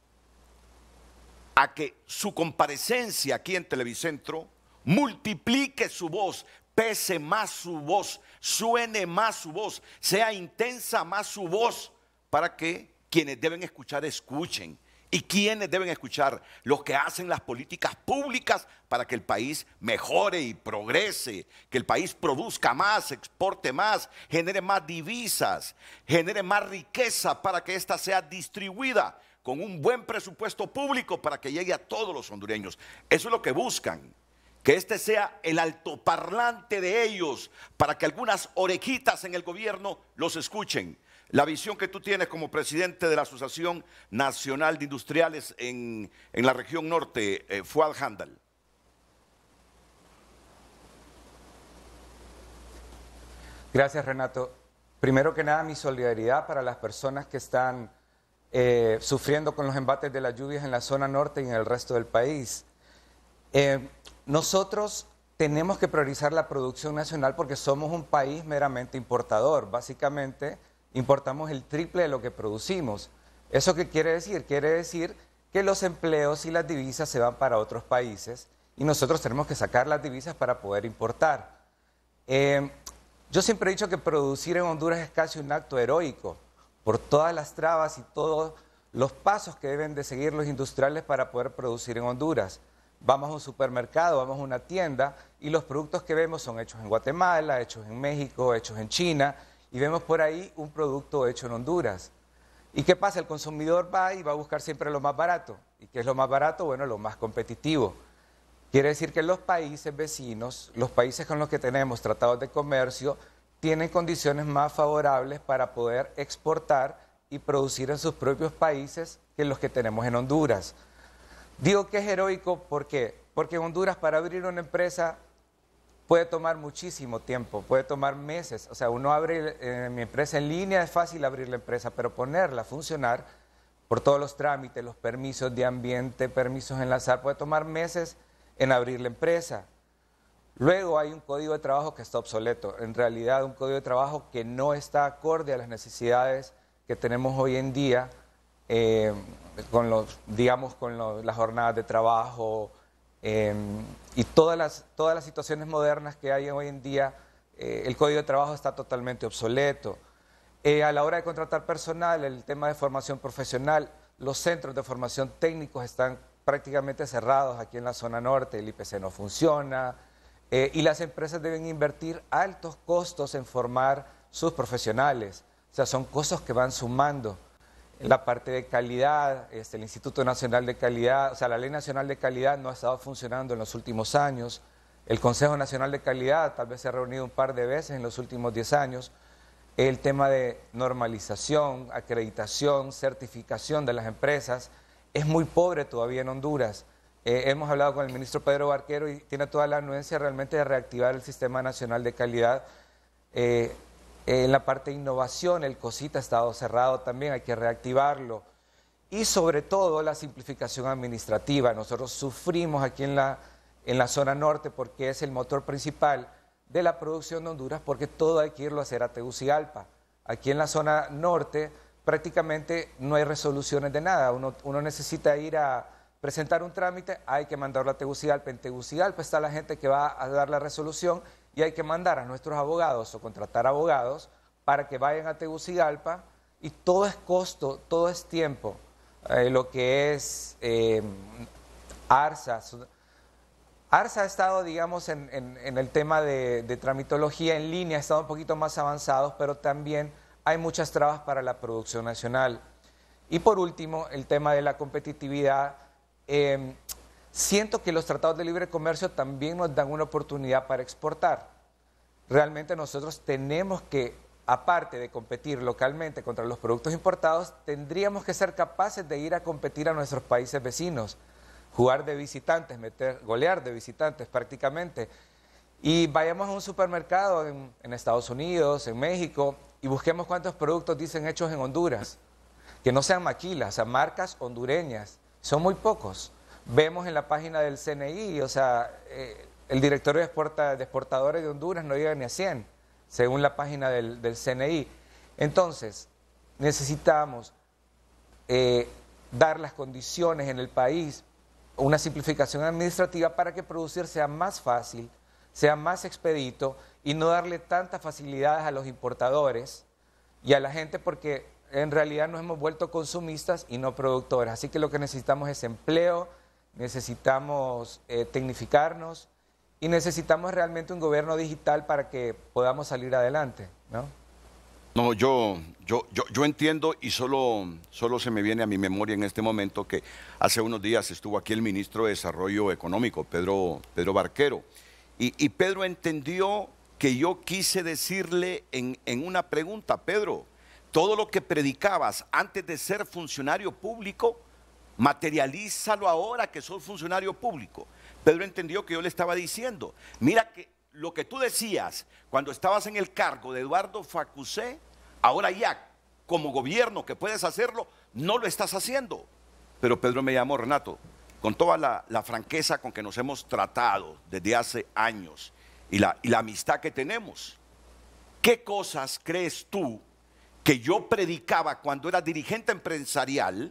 a que su comparecencia aquí en Televicentro multiplique su voz, pese más su voz, suene más su voz, sea intensa más su voz, para que quienes deben escuchar escuchen. ¿Y quiénes deben escuchar? Los que hacen las políticas públicas para que el país mejore y progrese, que el país produzca más, exporte más, genere más divisas, genere más riqueza para que ésta sea distribuida con un buen presupuesto público para que llegue a todos los hondureños. Eso es lo que buscan, que este sea el altoparlante de ellos para que algunas orejitas en el gobierno los escuchen. La visión que tú tienes como presidente de la Asociación Nacional de Industriales en la región norte, Fuad Handal. Gracias, Renato. Primero que nada, mi solidaridad para las personas que están sufriendo con los embates de las lluvias en la zona norte y en el resto del país. Nosotros tenemos que priorizar la producción nacional porque somos un país meramente importador. Básicamente, importamos el triple de lo que producimos. ¿Eso qué quiere decir? Quiere decir que los empleos y las divisas se van para otros países y nosotros tenemos que sacar las divisas para poder importar. Yo siempre he dicho que producir en Honduras es casi un acto heroico por todas las trabas y todos los pasos que deben de seguir los industriales para poder producir en Honduras. Vamos a un supermercado, vamos a una tienda y los productos que vemos son hechos en Guatemala, hechos en México, hechos en China, y vemos por ahí un producto hecho en Honduras. ¿Y qué pasa? El consumidor va y va a buscar siempre lo más barato. ¿Y qué es lo más barato? Bueno, lo más competitivo. Quiere decir que los países vecinos, los países con los que tenemos tratados de comercio, tienen condiciones más favorables para poder exportar y producir en sus propios países que los que tenemos en Honduras. Digo que es heroico, ¿por qué? Porque en Honduras para abrir una empresa puede tomar muchísimo tiempo, puede tomar meses. O sea, uno abre mi empresa en línea, es fácil abrir la empresa, pero ponerla a funcionar por todos los trámites, los permisos de ambiente, permisos en la SAR, puede tomar meses en abrir la empresa. Luego hay un código de trabajo que está obsoleto, en realidad un código de trabajo que no está acorde a las necesidades que tenemos hoy en día, con las jornadas de trabajo, y todas las situaciones modernas que hay hoy en día, el código de trabajo está totalmente obsoleto. A la hora de contratar personal, el tema de formación profesional, los centros de formación técnicos están prácticamente cerrados aquí en la zona norte, el IPC no funciona, y las empresas deben invertir altos costos en formar sus profesionales. O sea, son costos que van sumando. En la parte de calidad, el Instituto Nacional de Calidad, o sea, la Ley Nacional de Calidad no ha estado funcionando en los últimos años. El Consejo Nacional de Calidad tal vez se ha reunido un par de veces en los últimos 10 años. El tema de normalización, acreditación, certificación de las empresas es muy pobre todavía en Honduras. Hemos hablado con el ministro Pedro Barquero y tiene toda la anuencia realmente de reactivar el Sistema Nacional de Calidad. En la parte de innovación, el COSITA ha estado cerrado también, hay que reactivarlo. Y sobre todo la simplificación administrativa. Nosotros sufrimos aquí en en la zona norte, porque es el motor principal de la producción de Honduras, porque todo hay que irlo a hacer a Tegucigalpa. Aquí en la zona norte prácticamente no hay resoluciones de nada. Uno necesita ir a presentar un trámite, hay que mandarlo a Tegucigalpa. En Tegucigalpa está la gente que va a dar la resolución y hay que mandar a nuestros abogados o contratar abogados para que vayan a Tegucigalpa, y todo es costo, todo es tiempo. Lo que es ARSA. ARSA ha estado, digamos, en el tema de tramitología en línea, ha estado un poquito más avanzados, pero también hay muchas trabas para la producción nacional. Y por último, el tema de la competitividad. Siento que los tratados de libre comercio también nos dan una oportunidad para exportar. Realmente nosotros tenemos que, aparte de competir localmente contra los productos importados, tendríamos que ser capaces de ir a competir a nuestros países vecinos, jugar de visitantes, golear de visitantes prácticamente. Y vayamos a un supermercado en Estados Unidos, en México, y busquemos cuántos productos dicen hechos en Honduras, que no sean maquilas, o sea, marcas hondureñas. Son muy pocos. Vemos en la página del CNI, o sea, el directorio de exportadores de Honduras no llega ni a 100, según la página del CNI. Entonces, necesitamos dar las condiciones en el país, una simplificación administrativa para que producir sea más fácil, sea más expedito y no darle tantas facilidades a los importadores y a la gente, porque en realidad nos hemos vuelto consumistas y no productores. Así que lo que necesitamos es empleo, necesitamos tecnificarnos y necesitamos realmente un gobierno digital para que podamos salir adelante, ¿no? No, yo entiendo, y solo se me viene a mi memoria en este momento que hace unos días estuvo aquí el ministro de Desarrollo Económico, Pedro Barquero, y Pedro entendió que yo quise decirle en una pregunta: Pedro, todo lo que predicabas antes de ser funcionario público, materialízalo ahora que sos funcionario público. Pedro entendió que yo le estaba diciendo: mira que lo que tú decías cuando estabas en el cargo de Eduardo Facusé, ahora ya como gobierno que puedes hacerlo, no lo estás haciendo. Pero Pedro me llamó: Renato, con toda la franqueza con que nos hemos tratado desde hace años y la amistad que tenemos, ¿qué cosas crees tú que yo predicaba cuando era dirigente empresarial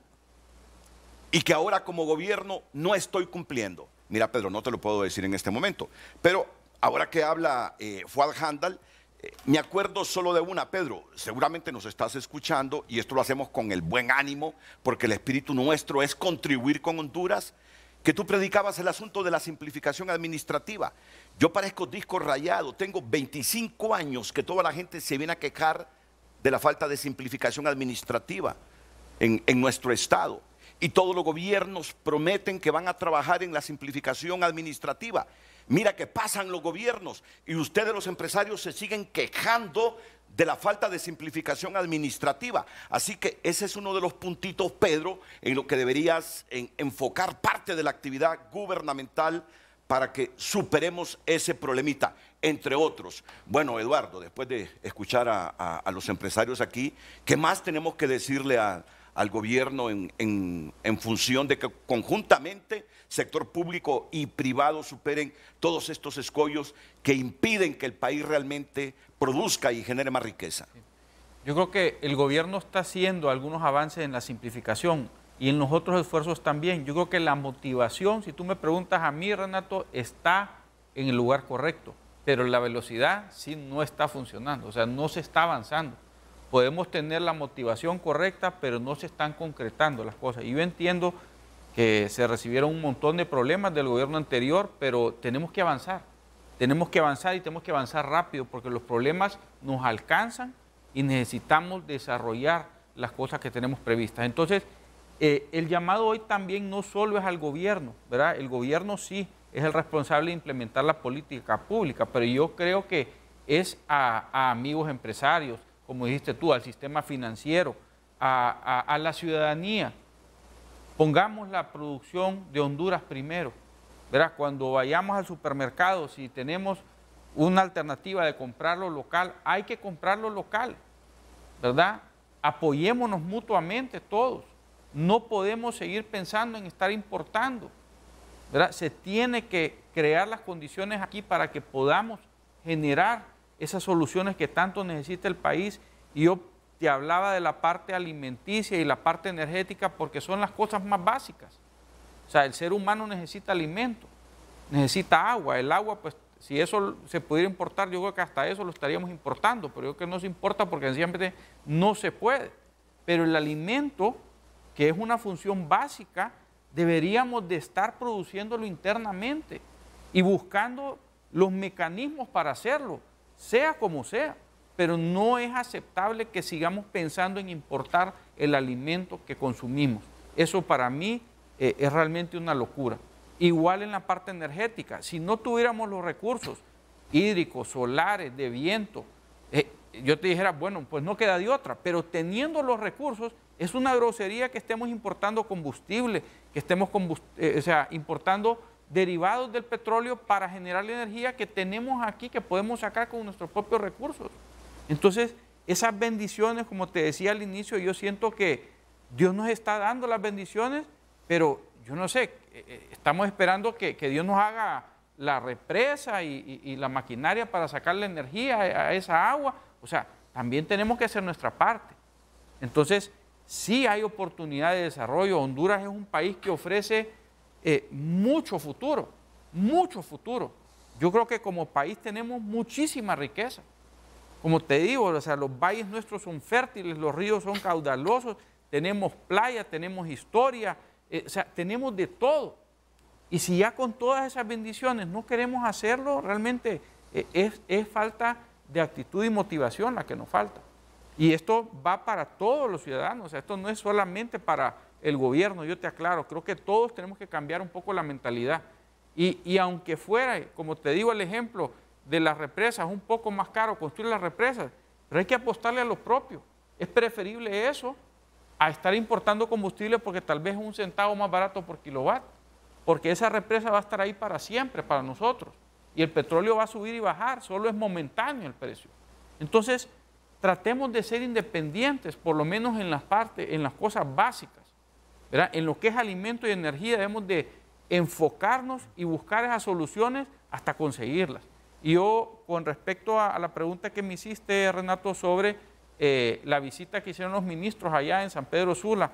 y que ahora como gobierno no estoy cumpliendo? Mira, Pedro, no te lo puedo decir en este momento, pero ahora que habla Fuad Handal, me acuerdo solo de una. Pedro, seguramente nos estás escuchando y esto lo hacemos con el buen ánimo, porque el espíritu nuestro es contribuir con Honduras, que tú predicabas el asunto de la simplificación administrativa. Yo parezco disco rayado, tengo 25 años que toda la gente se viene a quejar de la falta de simplificación administrativa en nuestro estado. Y todos los gobiernos prometen que van a trabajar en la simplificación administrativa. Mira que pasan los gobiernos y ustedes, los empresarios, se siguen quejando de la falta de simplificación administrativa. Así que ese es uno de los puntitos, Pedro, en lo que deberías enfocar parte de la actividad gubernamental para que superemos ese problemita, entre otros. Bueno, Eduardo, después de escuchar a los empresarios aquí, ¿qué más tenemos que decirle al gobierno en función de que conjuntamente sector público y privado superen todos estos escollos que impiden que el país realmente produzca y genere más riqueza? Yo creo que el gobierno está haciendo algunos avances en la simplificación y en los otros esfuerzos también. Yo creo que la motivación, si tú me preguntas a mí, Renato, está en el lugar correcto, pero la velocidad sí no está funcionando, o sea, no se está avanzando. Podemos tener la motivación correcta, pero no se están concretando las cosas. Y yo entiendo que se recibieron un montón de problemas del gobierno anterior, pero tenemos que avanzar y tenemos que avanzar rápido, porque los problemas nos alcanzan y necesitamos desarrollar las cosas que tenemos previstas. Entonces, el llamado hoy también no solo es al gobierno, ¿verdad? El gobierno sí es el responsable de implementar la política pública, pero yo creo que es a amigos empresarios, como dijiste tú, al sistema financiero, a la ciudadanía. Pongamos la producción de Honduras primero, ¿verdad? Cuando vayamos al supermercado, si tenemos una alternativa de comprarlo local, hay que comprarlo local, ¿verdad? Apoyémonos mutuamente todos. No podemos seguir pensando en estar importando, ¿verdad? Se tiene que crear las condiciones aquí para que podamos generar esas soluciones que tanto necesita el país. Y yo te hablaba de la parte alimenticia y la parte energética porque son las cosas más básicas. O sea, el ser humano necesita alimento, necesita agua. El agua, pues, si eso se pudiera importar, yo creo que hasta eso lo estaríamos importando, pero yo creo que no se importa porque sencillamente no se puede. Pero el alimento, que es una función básica, deberíamos de estar produciéndolo internamente y buscando los mecanismos para hacerlo, sea como sea. Pero no es aceptable que sigamos pensando en importar el alimento que consumimos. Eso para mí es realmente una locura. Igual en la parte energética, si no tuviéramos los recursos hídricos, solares, de viento, yo te dijera, bueno, pues no queda de otra, pero teniendo los recursos, es una grosería que estemos importando combustible, que estemos importando derivados del petróleo para generar la energía que tenemos aquí, que podemos sacar con nuestros propios recursos. Entonces, esas bendiciones, como te decía al inicio, yo siento que Dios nos está dando las bendiciones, pero yo no sé, estamos esperando que Dios nos haga la represa y la maquinaria para sacar la energía a esa agua. O sea, también tenemos que hacer nuestra parte. Entonces, sí hay oportunidad de desarrollo. Honduras es un país que ofrece mucho futuro, mucho futuro. Yo creo que como país tenemos muchísima riqueza. Como te digo, o sea, los valles nuestros son fértiles, los ríos son caudalosos, tenemos playa, tenemos historia, o sea, tenemos de todo. Y si ya con todas esas bendiciones no queremos hacerlo, realmente es falta de actitud y motivación la que nos falta. Y esto va para todos los ciudadanos, o sea, esto no es solamente para el gobierno, yo te aclaro, creo que todos tenemos que cambiar un poco la mentalidad. Y aunque fuera, como te digo el ejemplo de las represas, un poco más caro construir las represas, pero hay que apostarle a lo propio. Es preferible eso a estar importando combustible porque tal vez es un centavo más barato por kilowatt, porque esa represa va a estar ahí para siempre, para nosotros, y el petróleo va a subir y bajar, solo es momentáneo el precio. Entonces, tratemos de ser independientes, por lo menos en las cosas básicas, ¿verdad? En lo que es alimento y energía debemos de enfocarnos y buscar esas soluciones hasta conseguirlas. Y yo, con respecto a la pregunta que me hiciste, Renato, sobre la visita que hicieron los ministros allá en San Pedro Sula,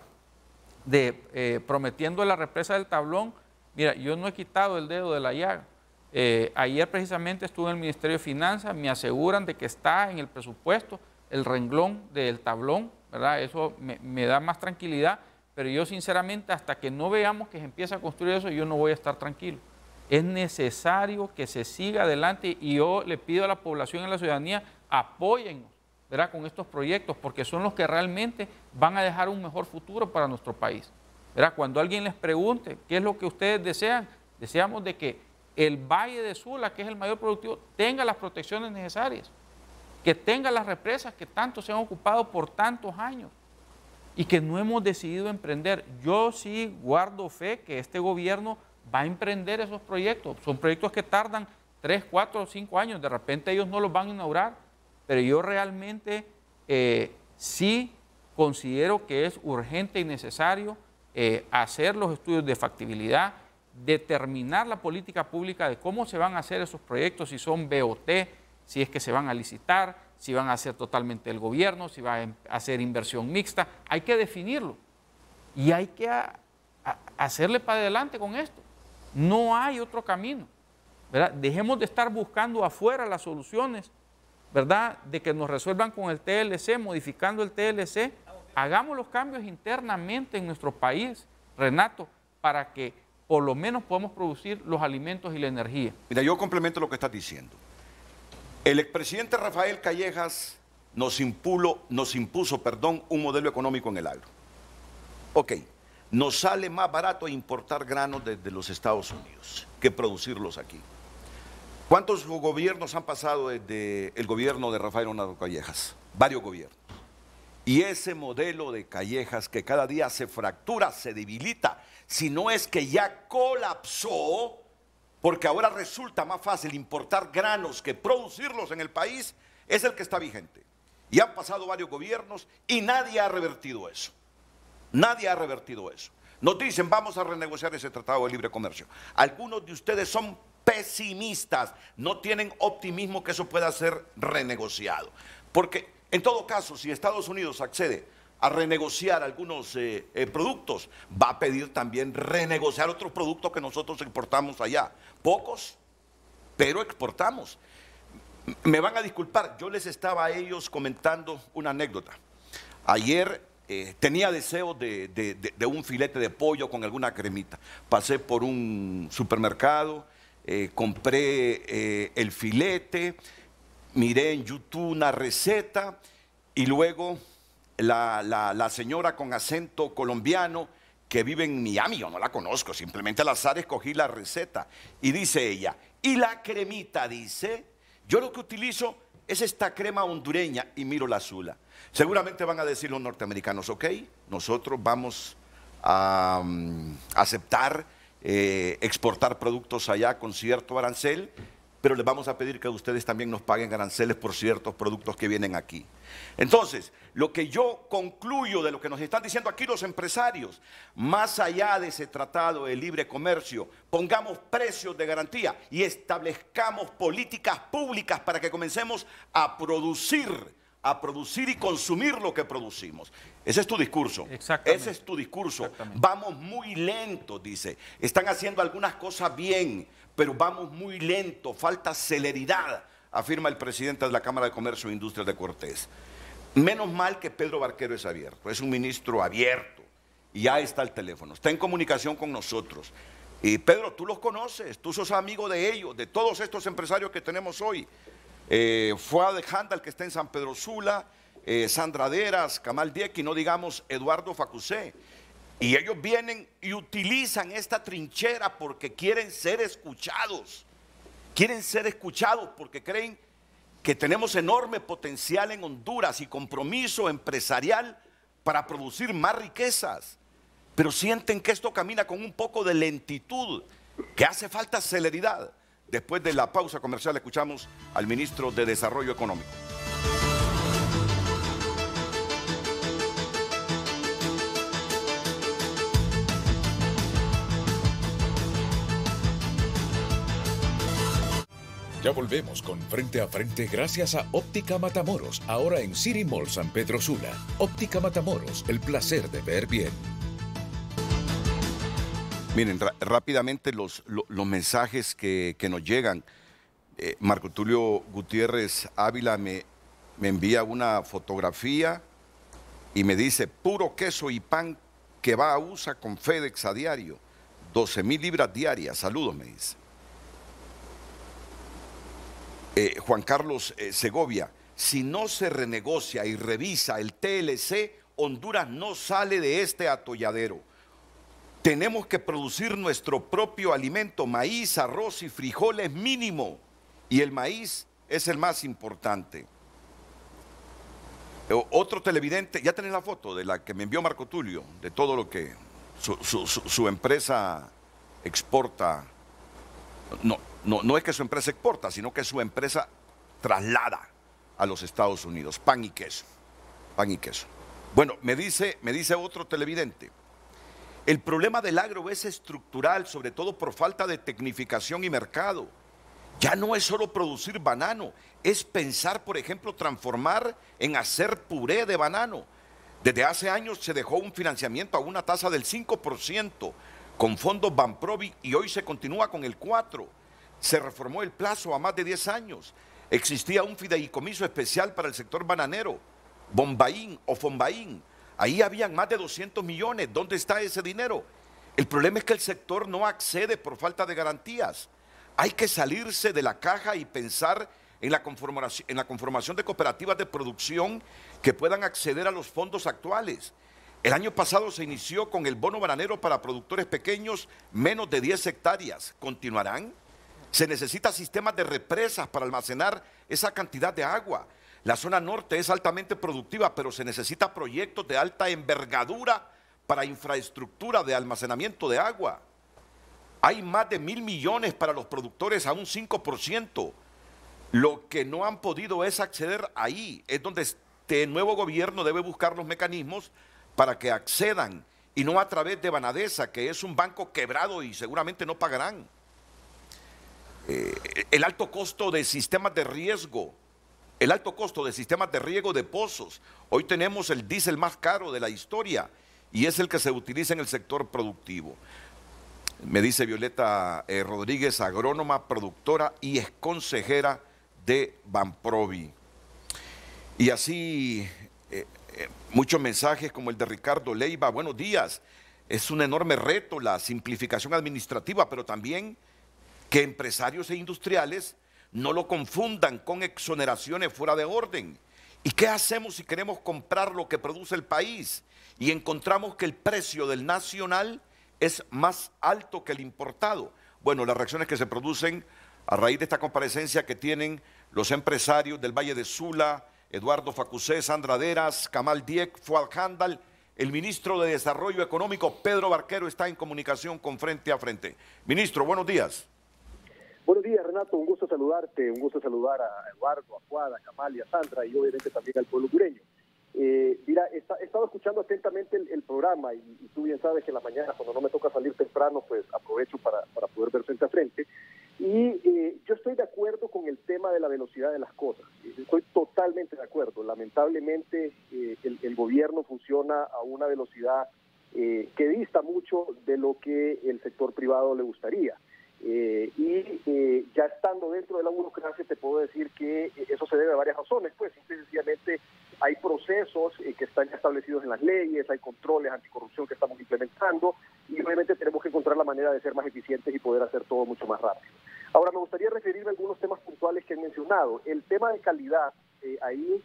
prometiendo la represa del Tablón, mira, yo no he quitado el dedo de la llaga. Ayer precisamente estuve en el Ministerio de Finanzas, me aseguran de que está en el presupuesto el renglón del Tablón, ¿verdad? Eso me da más tranquilidad, pero yo sinceramente hasta que no veamos que se empieza a construir eso, yo no voy a estar tranquilo. Es necesario que se siga adelante y yo le pido a la población y a la ciudadanía, apóyennos, ¿verdad?, con estos proyectos, porque son los que realmente van a dejar un mejor futuro para nuestro país, ¿verdad? Cuando alguien les pregunte qué es lo que ustedes desean, deseamos de que el Valle de Sula, que es el mayor productivo, tenga las protecciones necesarias, que tenga las represas que tanto se han ocupado por tantos años y que no hemos decidido emprender. Yo sí guardo fe que este gobierno va a emprender esos proyectos. Son proyectos que tardan 3, 4 o 5 años. De repente ellos no los van a inaugurar, pero yo realmente sí considero que es urgente y necesario hacer los estudios de factibilidad, determinar la política pública de cómo se van a hacer esos proyectos, si son BOT, si es que se van a licitar, si van a hacer totalmente el gobierno, si va a hacer inversión mixta. Hay que definirlo y hay que hacerle para adelante con esto. No hay otro camino, ¿verdad? Dejemos de estar buscando afuera las soluciones, ¿verdad?, de que nos resuelvan con el TLC, modificando el TLC. Hagamos los cambios internamente en nuestro país, Renato, para que por lo menos podamos producir los alimentos y la energía. Mira, yo complemento lo que estás diciendo. El expresidente Rafael Callejas nos impuso, un modelo económico en el agro. Ok, nos sale más barato importar granos desde los Estados Unidos que producirlos aquí. ¿Cuántos gobiernos han pasado desde el gobierno de Rafael Leonardo Callejas? Varios gobiernos. Y ese modelo de Callejas que cada día se fractura, se debilita, si no es que ya colapsó, porque ahora resulta más fácil importar granos que producirlos en el país, es el que está vigente. Y han pasado varios gobiernos y nadie ha revertido eso. Nadie ha revertido eso. Nos dicen, vamos a renegociar ese tratado de libre comercio. Algunos de ustedes son pesimistas, no tienen optimismo que eso pueda ser renegociado. Porque en todo caso, si Estados Unidos accede a renegociar algunos productos, va a pedir también renegociar otros productos que nosotros exportamos allá. Pocos, pero exportamos. Me van a disculpar, yo les estaba a ellos comentando una anécdota. Ayer tenía deseo de un filete de pollo con alguna cremita. Pasé por un supermercado, compré el filete, miré en YouTube una receta y luego la señora con acento colombiano que vive en Miami, yo no la conozco, simplemente al azar escogí la receta y dice ella, y la cremita dice, yo lo que utilizo es esta crema hondureña y miro la Sula. Seguramente van a decir los norteamericanos, ok, nosotros vamos a aceptar exportar productos allá con cierto arancel, pero les vamos a pedir que ustedes también nos paguen aranceles por ciertos productos que vienen aquí. Entonces, lo que yo concluyo de lo que nos están diciendo aquí los empresarios, más allá de ese tratado de libre comercio, pongamos precios de garantía y establezcamos políticas públicas para que comencemos a producir y consumir lo que producimos. Ese es tu discurso. Exactamente. Ese es tu discurso. Vamos muy lento, dice. Están haciendo algunas cosas bien, pero vamos muy lento, falta celeridad, afirma el presidente de la Cámara de Comercio e Industrias de Cortés. Menos mal que Pedro Barquero es abierto, es un ministro abierto y ya está el teléfono, está en comunicación con nosotros. Y Pedro, tú los conoces, tú sos amigo de ellos, de todos estos empresarios que tenemos hoy. Fuad Handal, que está en San Pedro Sula, Sandra Deras, Kamal Dieki, no digamos Eduardo Facusé. Y ellos vienen y utilizan esta trinchera porque quieren ser escuchados. Quieren ser escuchados porque creen que tenemos enorme potencial en Honduras y compromiso empresarial para producir más riquezas. Pero sienten que esto camina con un poco de lentitud, que hace falta celeridad. Después de la pausa comercial escuchamos al ministro de Desarrollo Económico. Ya volvemos con Frente a Frente gracias a Óptica Matamoros, ahora en City Mall San Pedro Sula. Óptica Matamoros, el placer de ver bien. Miren, rápidamente los mensajes que nos llegan. Marco Tulio Gutiérrez Ávila me envía una fotografía y me dice, puro queso y pan que va a USA con FedEx a diario, 12,000 libras diarias, saludos, me dice. Juan Carlos Segovia, si no se renegocia y revisa el TLC, Honduras no sale de este atolladero. Tenemos que producir nuestro propio alimento, maíz, arroz y frijoles mínimo. Y el maíz es el más importante. Otro televidente, ya tenés la foto de la que me envió Marco Tulio, de todo lo que su empresa exporta. No es que su empresa exporta, sino que su empresa traslada a los Estados Unidos, pan y queso. Pan y queso. Bueno, me dice otro televidente, el problema del agro es estructural, sobre todo por falta de tecnificación y mercado. Ya no es solo producir banano, es pensar, por ejemplo, transformar en hacer puré de banano. Desde hace años se dejó un financiamiento a una tasa del 5% con fondos Banprovi y hoy se continúa con el 4%. Se reformó el plazo a más de 10 años. Existía un fideicomiso especial para el sector bananero, Bombaín o Fombaín. Ahí habían más de 200 millones. ¿Dónde está ese dinero? El problema es que el sector no accede por falta de garantías. Hay que salirse de la caja y pensar en la conformación de cooperativas de producción que puedan acceder a los fondos actuales. El año pasado se inició con el bono bananero para productores pequeños menos de 10 hectáreas. ¿Continuarán? Se necesitan sistemas de represas para almacenar esa cantidad de agua. La zona norte es altamente productiva, pero se necesitan proyectos de alta envergadura para infraestructura de almacenamiento de agua. Hay más de 1.000 millones para los productores a un 5%. Lo que no han podido es acceder ahí. Es donde este nuevo gobierno debe buscar los mecanismos para que accedan y no a través de Banadesa, que es un banco quebrado y seguramente no pagarán. el alto costo de sistemas de riego, el alto costo de sistemas de riego de pozos. Hoy tenemos el diésel más caro de la historia y es el que se utiliza en el sector productivo. Me dice Violeta Rodríguez, agrónoma, productora y ex consejera de Banprovi. Y así muchos mensajes como el de Ricardo Leiva. Buenos días. Es un enorme reto la simplificación administrativa, pero también que empresarios e industriales no lo confundan con exoneraciones fuera de orden. ¿Y qué hacemos si queremos comprar lo que produce el país y encontramos que el precio del nacional es más alto que el importado? Bueno, las reacciones que se producen a raíz de esta comparecencia que tienen los empresarios del Valle de Sula, Eduardo Facusé, Sandra Deras, Kamal Dieck, Fuad Handal, el ministro de Desarrollo Económico, Pedro Barquero, está en comunicación con Frente a Frente. Ministro, buenos días. Buenos días, Renato, un gusto saludarte, un gusto saludar a Eduardo, a Fuad, a Kamal y a Sandra y obviamente también al pueblo hondureño. Mira, he estado escuchando atentamente el programa y tú bien sabes que en las mañanas cuando no me toca salir temprano, pues aprovecho para poder ver Frente a Frente. Y yo estoy de acuerdo con el tema de la velocidad de las cosas, estoy totalmente de acuerdo. Lamentablemente el gobierno funciona a una velocidad que dista mucho de lo que el sector privado le gustaría. Ya estando dentro de la burocracia te puedo decir que eso se debe a varias razones, pues simple y sencillamente hay procesos que están establecidos en las leyes, hay controles anticorrupción que estamos implementando y obviamente tenemos que encontrar la manera de ser más eficientes y poder hacer todo mucho más rápido. Ahora me gustaría referirme a algunos temas puntuales que han mencionado. El tema de calidad, ahí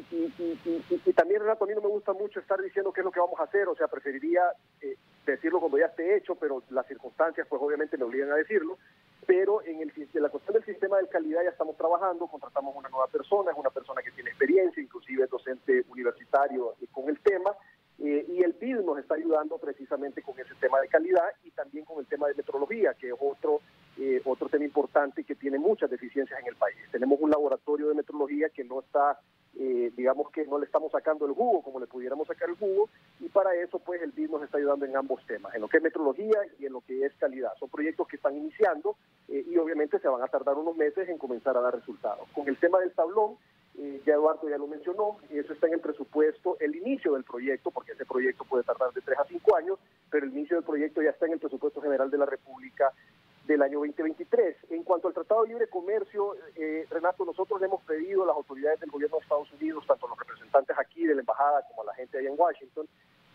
y también, Renato, a mí no me gusta mucho estar diciendo qué es lo que vamos a hacer, o sea, preferiría decirlo cuando ya esté hecho, pero las circunstancias pues obviamente me obligan a decirlo, pero en la cuestión del sistema de calidad ya estamos trabajando, contratamos una nueva persona, es una persona que tiene experiencia, inclusive es docente universitario con el tema, y el BID nos está ayudando precisamente con ese tema de calidad y también con el tema de metrología, que es otro tema importante que tiene muchas deficiencias en el país. Tenemos un laboratorio de metrología que no está, digamos que no le estamos sacando el jugo como le pudiéramos sacar el jugo, y para eso pues el BID nos está ayudando en ambos temas, en lo que es metrología y en lo que es calidad. Son proyectos que están iniciando y obviamente se van a tardar unos meses en comenzar a dar resultados. Con el tema del tablón, ya Eduardo ya lo mencionó, eso está en el presupuesto, el inicio del proyecto, porque ese proyecto puede tardar de 3 a 5 años, pero el inicio del proyecto ya está en el presupuesto general de la República del año 2023. En cuanto al Tratado de Libre Comercio, Renato, nosotros le hemos pedido a las autoridades del gobierno de Estados Unidos, tanto los representantes aquí de la embajada como a la gente allá en Washington,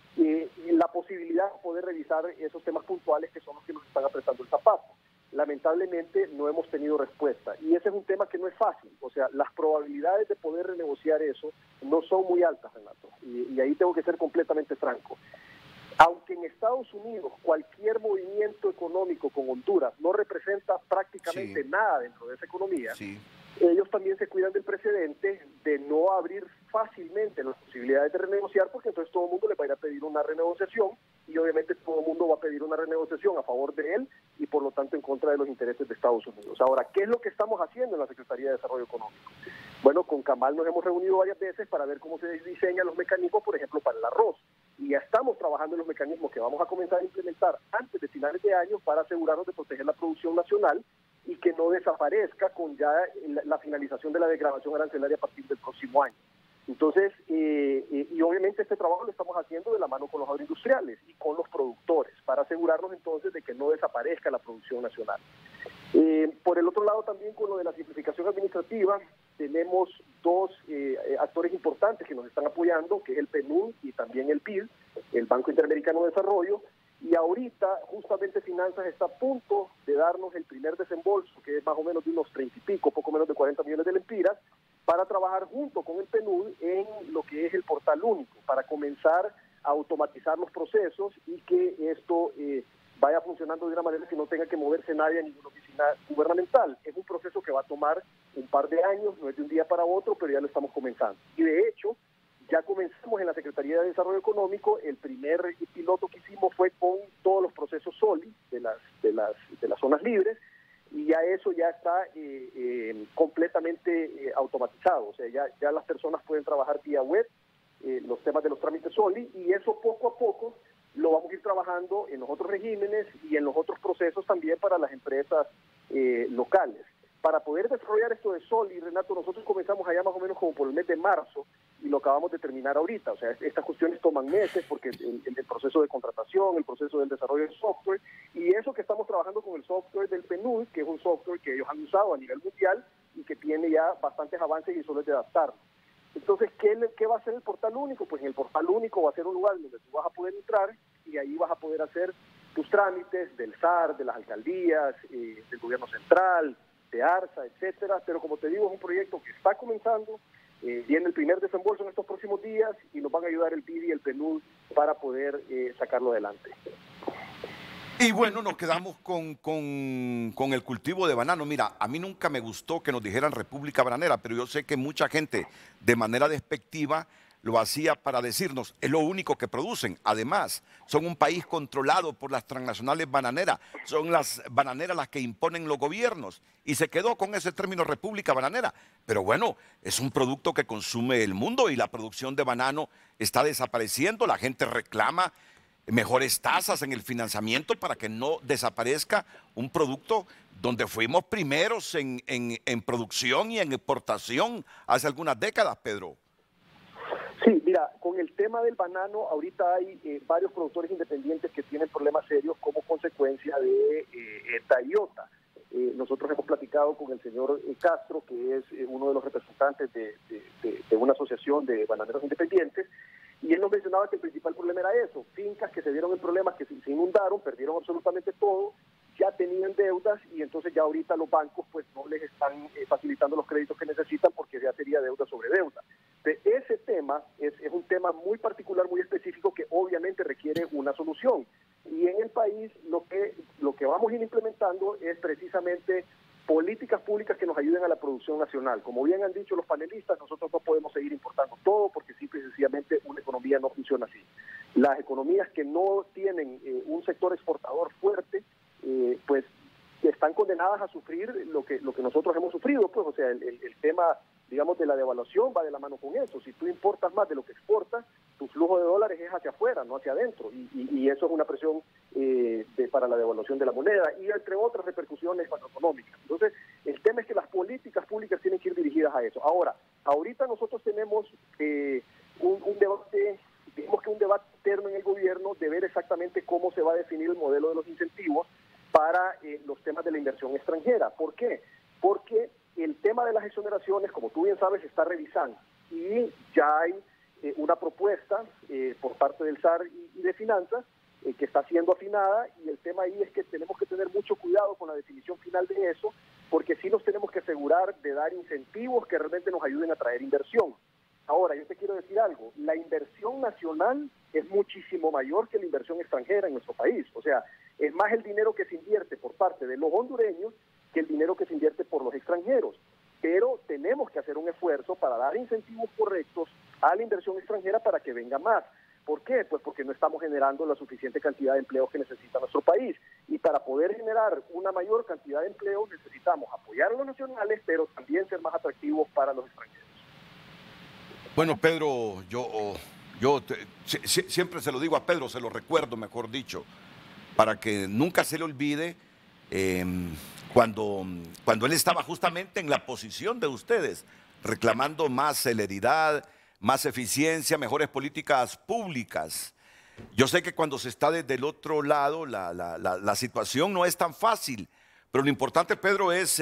la posibilidad de poder revisar esos temas puntuales que son los que nos están apretando el zapato. Lamentablemente no hemos tenido respuesta y ese es un tema que no es fácil, o sea, las probabilidades de poder renegociar eso no son muy altas, Renato, y ahí tengo que ser completamente franco. Aunque en Estados Unidos cualquier movimiento económico con Honduras no representa prácticamente nada dentro de esa economía, ellos también se cuidan del precedente de no abrir fácilmente las posibilidades de renegociar, porque entonces todo el mundo le va a ir a pedir una renegociación y obviamente todo el mundo va a pedir una renegociación a favor de él y por lo tanto en contra de los intereses de Estados Unidos. Ahora, ¿qué es lo que estamos haciendo en la Secretaría de Desarrollo Económico? Bueno, con Kamal nos hemos reunido varias veces para ver cómo se diseñan los mecanismos, por ejemplo, para el arroz. Y ya estamos trabajando en los mecanismos que vamos a comenzar a implementar antes de finales de año para asegurarnos de proteger la producción nacional y que no desaparezca con ya la finalización de la desgravación arancelaria a partir del próximo año. Entonces, y obviamente este trabajo lo estamos haciendo de la mano con los agroindustriales y con los productores para asegurarnos entonces de que no desaparezca la producción nacional. Por el otro lado también con lo de la simplificación administrativa tenemos dos actores importantes que nos están apoyando, que es el PNUD y también el BID, el Banco Interamericano de Desarrollo, y ahorita justamente Finanzas está a punto de darnos el primer desembolso, que es más o menos de unos 30 y pico, poco menos de 40 millones de lempiras, para trabajar junto con el PNUD en lo que es el portal único, para comenzar a automatizar los procesos y que esto vaya funcionando de una manera que no tenga que moverse nadie a ninguna oficina gubernamental. Es un proceso que va a tomar un par de años, no es de un día para otro, pero ya lo estamos comenzando. Y de hecho, ya comenzamos en la Secretaría de Desarrollo Económico, el primer piloto que hicimos fue con todos los procesos SOLI de las zonas libres, y ya eso ya está completamente automatizado, o sea, ya las personas pueden trabajar vía web, los temas de los trámites SOLI, y eso poco a poco lo vamos a ir trabajando en los otros regímenes y en los otros procesos también para las empresas locales. Para poder desarrollar esto de sol, y Renato, nosotros comenzamos allá más o menos como por el mes de marzo y lo acabamos de terminar ahorita. O sea, estas cuestiones toman meses porque el proceso de contratación, el proceso del desarrollo del software, y eso que estamos trabajando con el software del PNUD, que es un software que ellos han usado a nivel mundial y que tiene ya bastantes avances y solo es de adaptarlo. Entonces, ¿qué va a ser el portal único? Pues en el portal único va a ser un lugar donde tú vas a poder entrar y ahí vas a poder hacer tus trámites del SAR, de las alcaldías, del gobierno central, de ARSA, etcétera, pero como te digo, es un proyecto que está comenzando, viene el primer desembolso en estos próximos días y nos van a ayudar el PIDI y el PNUD para poder sacarlo adelante. Y bueno, nos quedamos con el cultivo de banano. Mira, a mí nunca me gustó que nos dijeran República Bananera, pero yo sé que mucha gente de manera despectiva lo hacía para decirnos, es lo único que producen. Además, son un país controlado por las transnacionales bananeras. Son las bananeras las que imponen los gobiernos. Y se quedó con ese término República Bananera. Pero bueno, es un producto que consume el mundo y la producción de banano está desapareciendo. La gente reclama mejores tasas en el financiamiento para que no desaparezca un producto donde fuimos primeros en producción y en exportación hace algunas décadas, Pedro. Sí, mira, con el tema del banano, ahorita hay varios productores independientes que tienen problemas serios como consecuencia de esta IOTA. Nosotros hemos platicado con el señor Castro, que es uno de los representantes de una asociación de bananeros independientes, y él nos mencionaba que el principal problema era eso, fincas que se dieron en problemas, que se inundaron, perdieron absolutamente todo, ya tenían deudas y entonces ya ahorita los bancos pues no les están facilitando los créditos que necesitan porque ya sería deuda sobre deuda. Ese tema es un tema muy particular, muy específico que obviamente requiere una solución. Y en el país lo que vamos a ir implementando es precisamente políticas públicas que nos ayuden a la producción nacional. Como bien han dicho los panelistas, nosotros no podemos seguir importando todo porque simple y sencillamente una economía no funciona así. Las economías que no tienen un sector exportador fuerte, pues están condenadas a sufrir lo que nosotros hemos sufrido, pues, o sea, el tema, digamos, de la devaluación va de la mano con eso. Si tú importas más de lo que exportas, tu flujo de dólares es hacia afuera, no hacia adentro, y eso es una presión para la devaluación de la moneda, y entre otras repercusiones macroeconómicas. Entonces, el tema es que las políticas públicas tienen que ir dirigidas a eso. Ahora, ahorita nosotros tenemos un debate, digamos que un debate interno en el gobierno de ver exactamente cómo se va a definir el modelo de los incentivos para los temas de la inversión extranjera. ¿Por qué? Porque el tema de las exoneraciones, como tú bien sabes, se está revisando y ya hay una propuesta por parte del SAR y de Finanzas que está siendo afinada, y el tema ahí es que tenemos que tener mucho cuidado con la definición final de eso, porque sí nos tenemos que asegurar de dar incentivos que realmente nos ayuden a traer inversión. Ahora, yo te quiero decir algo, la inversión nacional es muchísimo mayor que la inversión extranjera en nuestro país. O sea, es más el dinero que se invierte por parte de los hondureños que el dinero que se invierte por los extranjeros. Pero tenemos que hacer un esfuerzo para dar incentivos correctos a la inversión extranjera para que venga más. ¿Por qué? Pues porque no estamos generando la suficiente cantidad de empleos que necesita nuestro país. Y para poder generar una mayor cantidad de empleos necesitamos apoyar a los nacionales, pero también ser más atractivos para los extranjeros. Bueno, Pedro, yo siempre se lo digo a Pedro, se lo recuerdo, mejor dicho, para que nunca se le olvide cuando él estaba justamente en la posición de ustedes, reclamando más celeridad, más eficiencia, mejores políticas públicas. Yo sé que cuando se está desde el otro lado, la situación no es tan fácil, pero lo importante, Pedro, es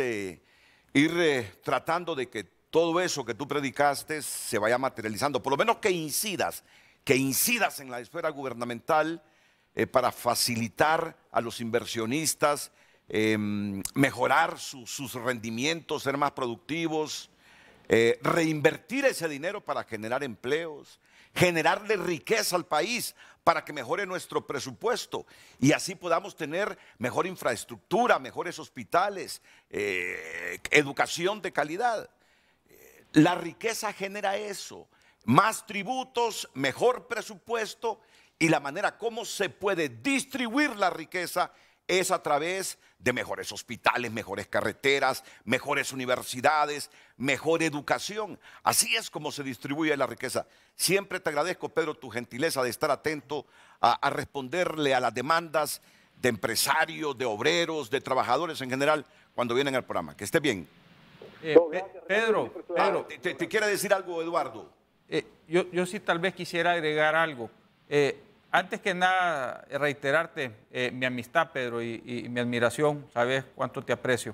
ir tratando de que todo eso que tú predicaste se vaya materializando, por lo menos que incidas en la esfera gubernamental para facilitar a los inversionistas, mejorar sus rendimientos, ser más productivos, reinvertir ese dinero para generar empleos, generarle riqueza al país para que mejore nuestro presupuesto y así podamos tener mejor infraestructura, mejores hospitales, educación de calidad. La riqueza genera eso, más tributos, mejor presupuesto, y la manera como se puede distribuir la riqueza es a través de mejores hospitales, mejores carreteras, mejores universidades, mejor educación. Así es como se distribuye la riqueza. Siempre te agradezco, Pedro, tu gentileza de estar atento a responderle a las demandas de empresarios, de obreros, de trabajadores en general, cuando vienen al programa. Que esté bien. Pedro, ¿te quiere decir algo, Eduardo? Yo sí tal vez quisiera agregar algo. Antes que nada, reiterarte mi amistad, Pedro, y mi admiración, sabes cuánto te aprecio.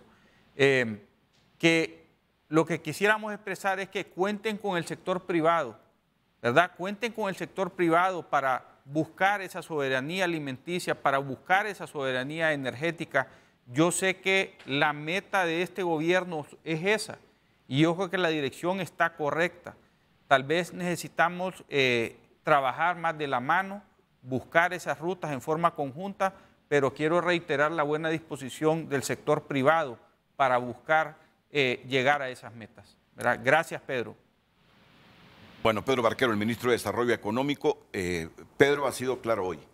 Que lo que quisiéramos expresar es que cuenten con el sector privado, ¿verdad? Cuenten con el sector privado para buscar esa soberanía alimenticia, para buscar esa soberanía energética. Yo sé que la meta de este gobierno es esa, y yo creo que la dirección está correcta. Tal vez necesitamos trabajar más de la mano, buscar esas rutas en forma conjunta, pero quiero reiterar la buena disposición del sector privado para buscar llegar a esas metas, ¿verdad? Gracias, Pedro. Bueno, Pedro Barquero, el ministro de Desarrollo Económico. Pedro ha sido claro hoy.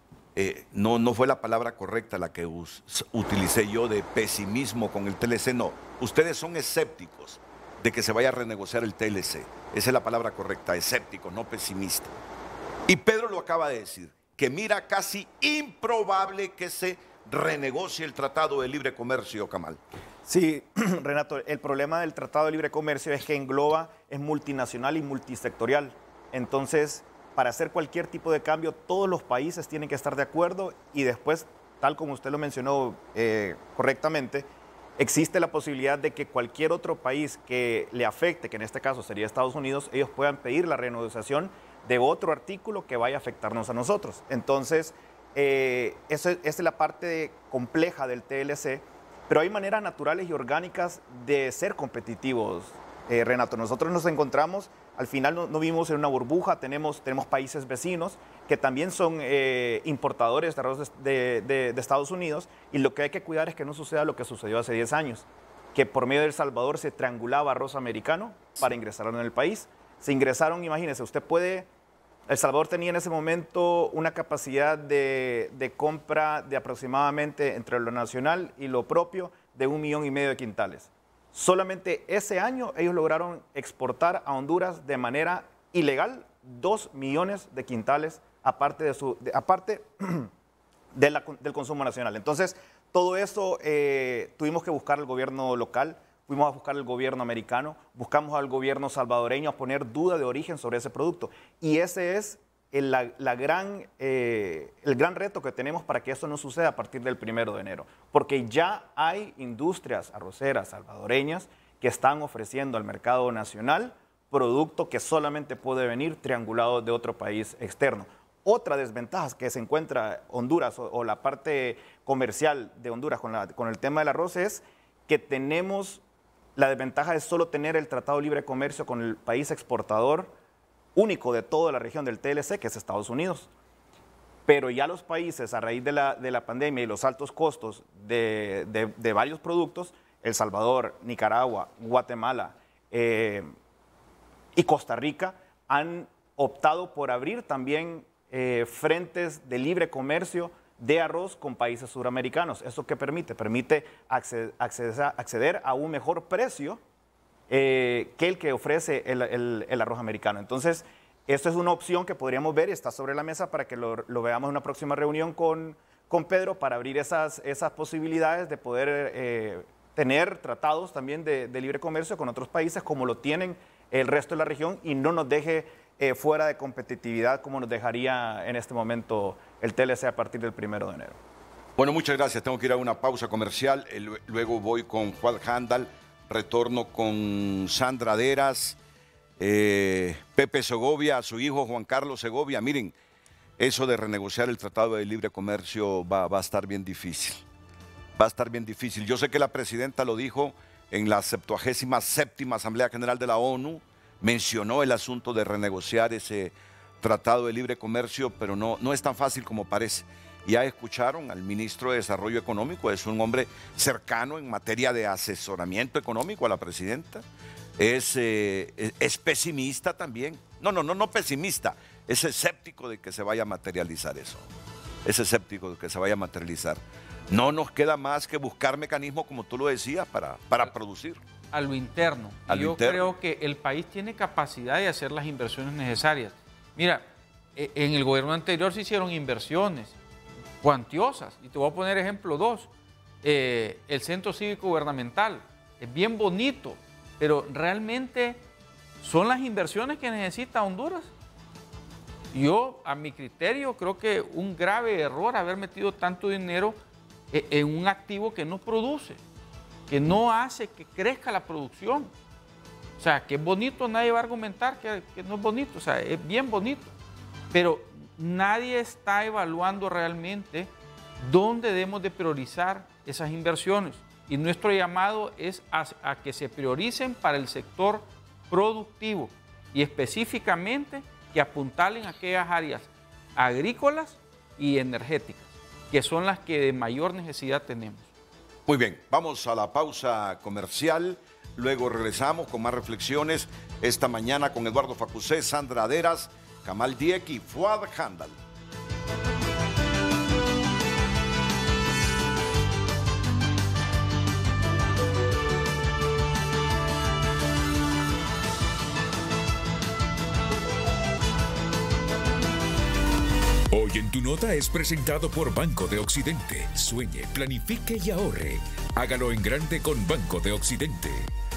No fue la palabra correcta la que utilicé yo de pesimismo con el TLC, no. Ustedes son escépticos de que se vaya a renegociar el TLC. Esa es la palabra correcta, escéptico, no pesimista. Y Pedro lo acaba de decir, que mira casi improbable que se renegocie el Tratado de Libre Comercio, Kamal. Sí, Renato, el problema del Tratado de Libre Comercio es que engloba, es multinacional y multisectorial. Entonces, para hacer cualquier tipo de cambio, todos los países tienen que estar de acuerdo y después, tal como usted lo mencionó correctamente, existe la posibilidad de que cualquier otro país que le afecte, que en este caso sería Estados Unidos, ellos puedan pedir la renegociación de otro artículo que vaya a afectarnos a nosotros. Entonces, esa es la parte compleja del TLC, pero hay maneras naturales y orgánicas de ser competitivos, Renato. Nosotros nos encontramos, al final no vivimos en una burbuja, tenemos países vecinos que también son importadores de arroz de Estados Unidos, y lo que hay que cuidar es que no suceda lo que sucedió hace 10 años, que por medio de El Salvador se triangulaba arroz americano para ingresar en el país. Se ingresaron, imagínese, El Salvador tenía en ese momento una capacidad de compra de aproximadamente entre lo nacional y lo propio de 1,5 millones de quintales. Solamente ese año ellos lograron exportar a Honduras de manera ilegal 2 millones de quintales, aparte del consumo nacional. Entonces, todo eso tuvimos que buscar al gobierno local, fuimos a buscar al gobierno americano, buscamos al gobierno salvadoreño a poner duda de origen sobre ese producto. Y ese es el gran reto que tenemos para que eso no suceda a partir del 1 de enero. Porque ya hay industrias arroceras salvadoreñas que están ofreciendo al mercado nacional producto que solamente puede venir triangulado de otro país externo. Otra desventaja que se encuentra Honduras o la parte comercial de Honduras con el tema del arroz es que tenemos la desventaja de solo tener el Tratado de Libre Comercio con el país exportador único de toda la región del TLC, que es Estados Unidos. Pero ya los países, a raíz de la pandemia y los altos costos de varios productos, El Salvador, Nicaragua, Guatemala y Costa Rica, han optado por abrir también frentes de libre comercio de arroz con países suramericanos. ¿Eso qué permite? Permite acceder a un mejor precio que el que ofrece el arroz americano. Entonces, esto es una opción que podríamos ver y está sobre la mesa para que lo veamos en una próxima reunión con Pedro, para abrir esas posibilidades de poder tener tratados también de libre comercio con otros países como lo tienen el resto de la región, y no nos deje fuera de competitividad como nos dejaría en este momento el TLC a partir del 1 de enero. Bueno, muchas gracias. Tengo que ir a una pausa comercial. Luego voy con Juan Handal, retorno con Sandra Deras, Pepe Segovia, su hijo Juan Carlos Segovia. Miren, eso de renegociar el Tratado de Libre Comercio va a estar bien difícil. Va a estar bien difícil. Yo sé que la presidenta lo dijo en la 77ª Asamblea General de la ONU, mencionó el asunto de renegociar ese Tratado de Libre Comercio, pero no es tan fácil como parece. Ya escucharon al ministro de Desarrollo Económico, es un hombre cercano en materia de asesoramiento económico a la presidenta. Es pesimista también. No pesimista, es escéptico de que se vaya a materializar eso. Es escéptico de que se vaya a materializar. No nos queda más que buscar mecanismos, como tú lo decías, para producir. A lo interno. Yo creo que el país tiene capacidad de hacer las inversiones necesarias. Mira, en el gobierno anterior se hicieron inversiones cuantiosas, y te voy a poner ejemplo 2. el centro cívico gubernamental. Es bien bonito, pero realmente son las inversiones que necesita Honduras. Yo, a mi criterio, creo que un grave error haber metido tanto dinero en un activo que no produce, que no hace que crezca la producción. O sea, que es bonito, nadie va a argumentar que no es bonito, o sea, es bien bonito. Pero nadie está evaluando realmente dónde debemos de priorizar esas inversiones. Y nuestro llamado es a que se prioricen para el sector productivo y específicamente que apuntalen a aquellas áreas agrícolas y energéticas, que son las que de mayor necesidad tenemos. Muy bien, vamos a la pausa comercial, luego regresamos con más reflexiones esta mañana con Eduardo Facusé, Sandra Aderas, Kamal Dieck y Fuad Handal. Hoy en Tu Nota es presentado por Banco de Occidente. Sueñe, planifique y ahorre. Hágalo en grande con Banco de Occidente.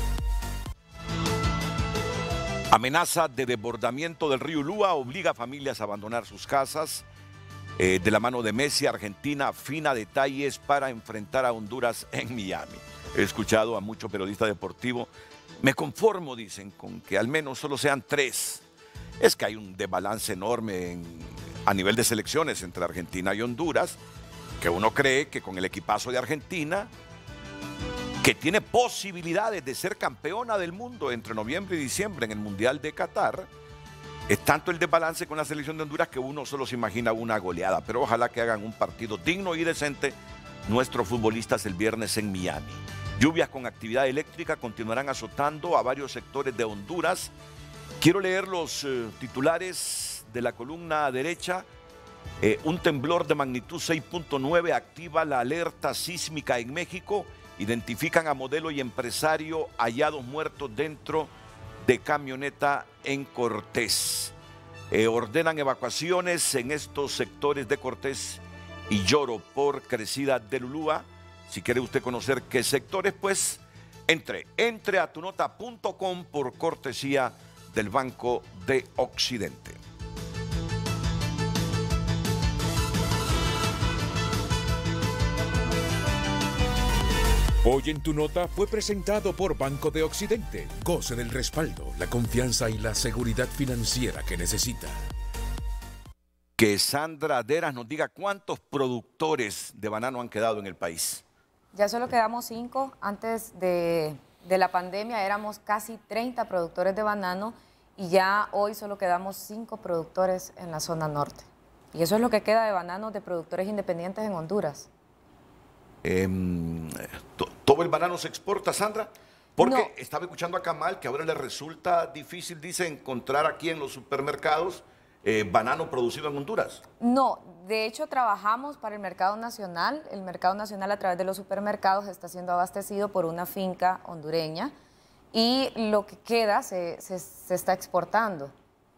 Amenaza de desbordamiento del río Ulúa obliga a familias a abandonar sus casas. De la mano de Messi, Argentina afina detalles para enfrentar a Honduras en Miami. He escuchado a muchos periodistas deportivos. Me conformo, dicen, con que al menos solo sean 3. Es que hay un desbalance enorme a nivel de selecciones entre Argentina y Honduras, que uno cree que con el equipazo de Argentina, que tiene posibilidades de ser campeona del mundo entre noviembre y diciembre en el Mundial de Qatar, es tanto el desbalance con la selección de Honduras que uno solo se imagina una goleada, pero ojalá que hagan un partido digno y decente nuestros futbolistas el viernes en Miami. Lluvias con actividad eléctrica continuarán azotando a varios sectores de Honduras. Quiero leer los titulares de la columna derecha. Un temblor de magnitud 6.9 activa la alerta sísmica en México. Identifican a modelo y empresario hallados muertos dentro de camioneta en Cortés. Ordenan evacuaciones en estos sectores de Cortés y Lloro por crecida del Ulúa. Si quiere usted conocer qué sectores, pues entre a tunota.com por cortesía del Banco de Occidente. Hoy en Tu Nota fue presentado por Banco de Occidente. Goce del respaldo, la confianza y la seguridad financiera que necesita. Que Sandra Aderas nos diga cuántos productores de banano han quedado en el país. Ya solo quedamos 5. Antes de la pandemia éramos casi 30 productores de banano y ya hoy solo quedamos 5 productores en la zona norte. Y eso es lo que queda de bananos de productores independientes en Honduras. ¿Todo el banano se exporta, Sandra? Porque no. Estaba escuchando a Kamal que ahora le resulta difícil, dice, encontrar aquí en los supermercados banano producido en Honduras. No, de hecho trabajamos para el mercado nacional. El mercado nacional a través de los supermercados está siendo abastecido por una finca hondureña y lo que queda se está exportando.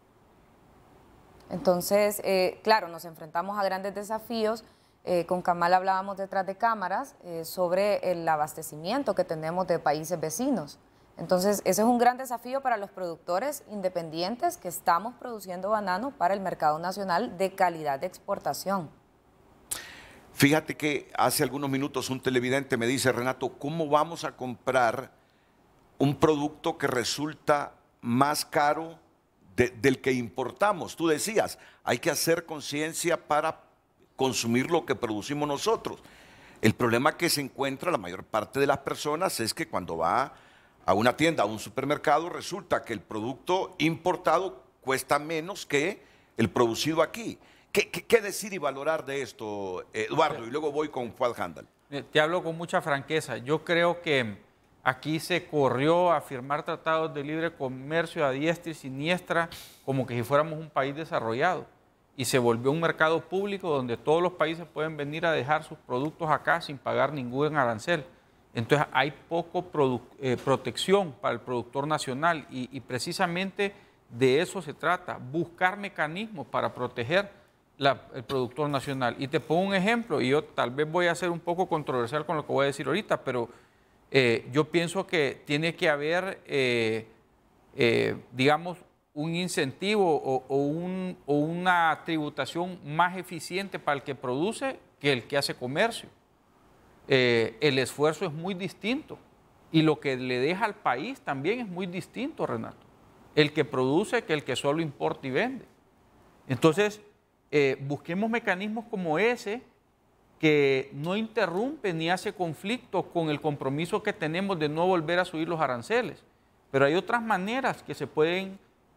Entonces, claro, nos enfrentamos a grandes desafíos. Con Kamal hablábamos detrás de cámaras sobre el abastecimiento que tenemos de países vecinos. Entonces, ese es un gran desafío para los productores independientes que estamos produciendo banano para el mercado nacional de calidad de exportación. Fíjate que hace algunos minutos un televidente me dice, Renato, ¿cómo vamos a comprar un producto que resulta más caro del que importamos? Tú decías, hay que hacer conciencia para consumir lo que producimos nosotros. El problema que se encuentra la mayor parte de las personas es que cuando va a una tienda, a un supermercado, resulta que el producto importado cuesta menos que el producido aquí. ¿Qué decir y valorar de esto, Eduardo? Y luego voy con Fuad Handal. Te hablo con mucha franqueza. Yo creo que aquí se corrió a firmar tratados de libre comercio a diestra y siniestra como que si fuéramos un país desarrollado. Y se volvió un mercado público donde todos los países pueden venir a dejar sus productos acá sin pagar ningún arancel. Entonces hay poco protección para el productor nacional y precisamente de eso se trata, buscar mecanismos para proteger el productor nacional. Y te pongo un ejemplo, y yo tal vez voy a ser un poco controversial con lo que voy a decir ahorita, pero yo pienso que tiene que haber, digamos, un incentivo o una tributación más eficiente para el que produce que el que hace comercio. El esfuerzo es muy distinto y lo que le deja al país también es muy distinto, Renato. El que produce que el que solo importa y vende. Entonces, busquemos mecanismos como ese que no interrumpe ni hace conflicto con el compromiso que tenemos de no volver a subir los aranceles. Pero hay otras maneras que se pueden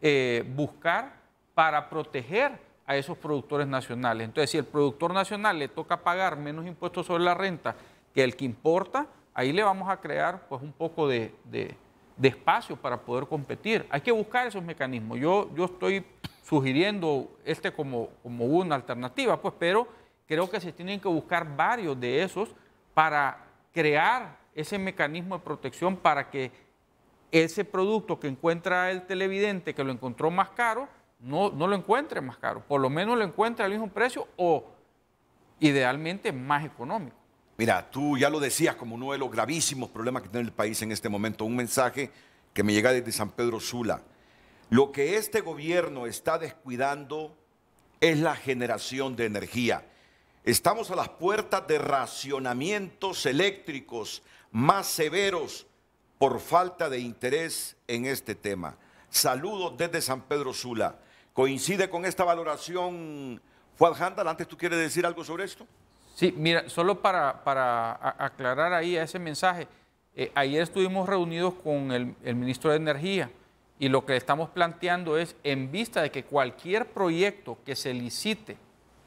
buscar para proteger a esos productores nacionales. Entonces, si el productor nacional le toca pagar menos impuestos sobre la renta que el que importa, ahí le vamos a crear pues un poco de espacio para poder competir. Hay que buscar esos mecanismos. Yo estoy sugiriendo como una alternativa, pues, pero creo que se tienen que buscar varios de esos para crear ese mecanismo de protección para que ese producto que encuentra el televidente, que lo encontró más caro, no lo encuentre más caro, por lo menos lo encuentre al mismo precio o idealmente más económico. Mira, tú ya lo decías como uno de los gravísimos problemas que tiene el país en este momento, un mensaje que me llega desde San Pedro Sula. Lo que este gobierno está descuidando es la generación de energía. Estamos a las puertas de racionamientos eléctricos más severos por falta de interés en este tema. Saludos desde San Pedro Sula. ¿Coincide con esta valoración, Fuad Handal? Antes, ¿tú quieres decir algo sobre esto? Sí, mira, solo para aclarar ahí a ese mensaje, ayer estuvimos reunidos con el ministro de Energía y lo que estamos planteando es, en vista de que cualquier proyecto que se licite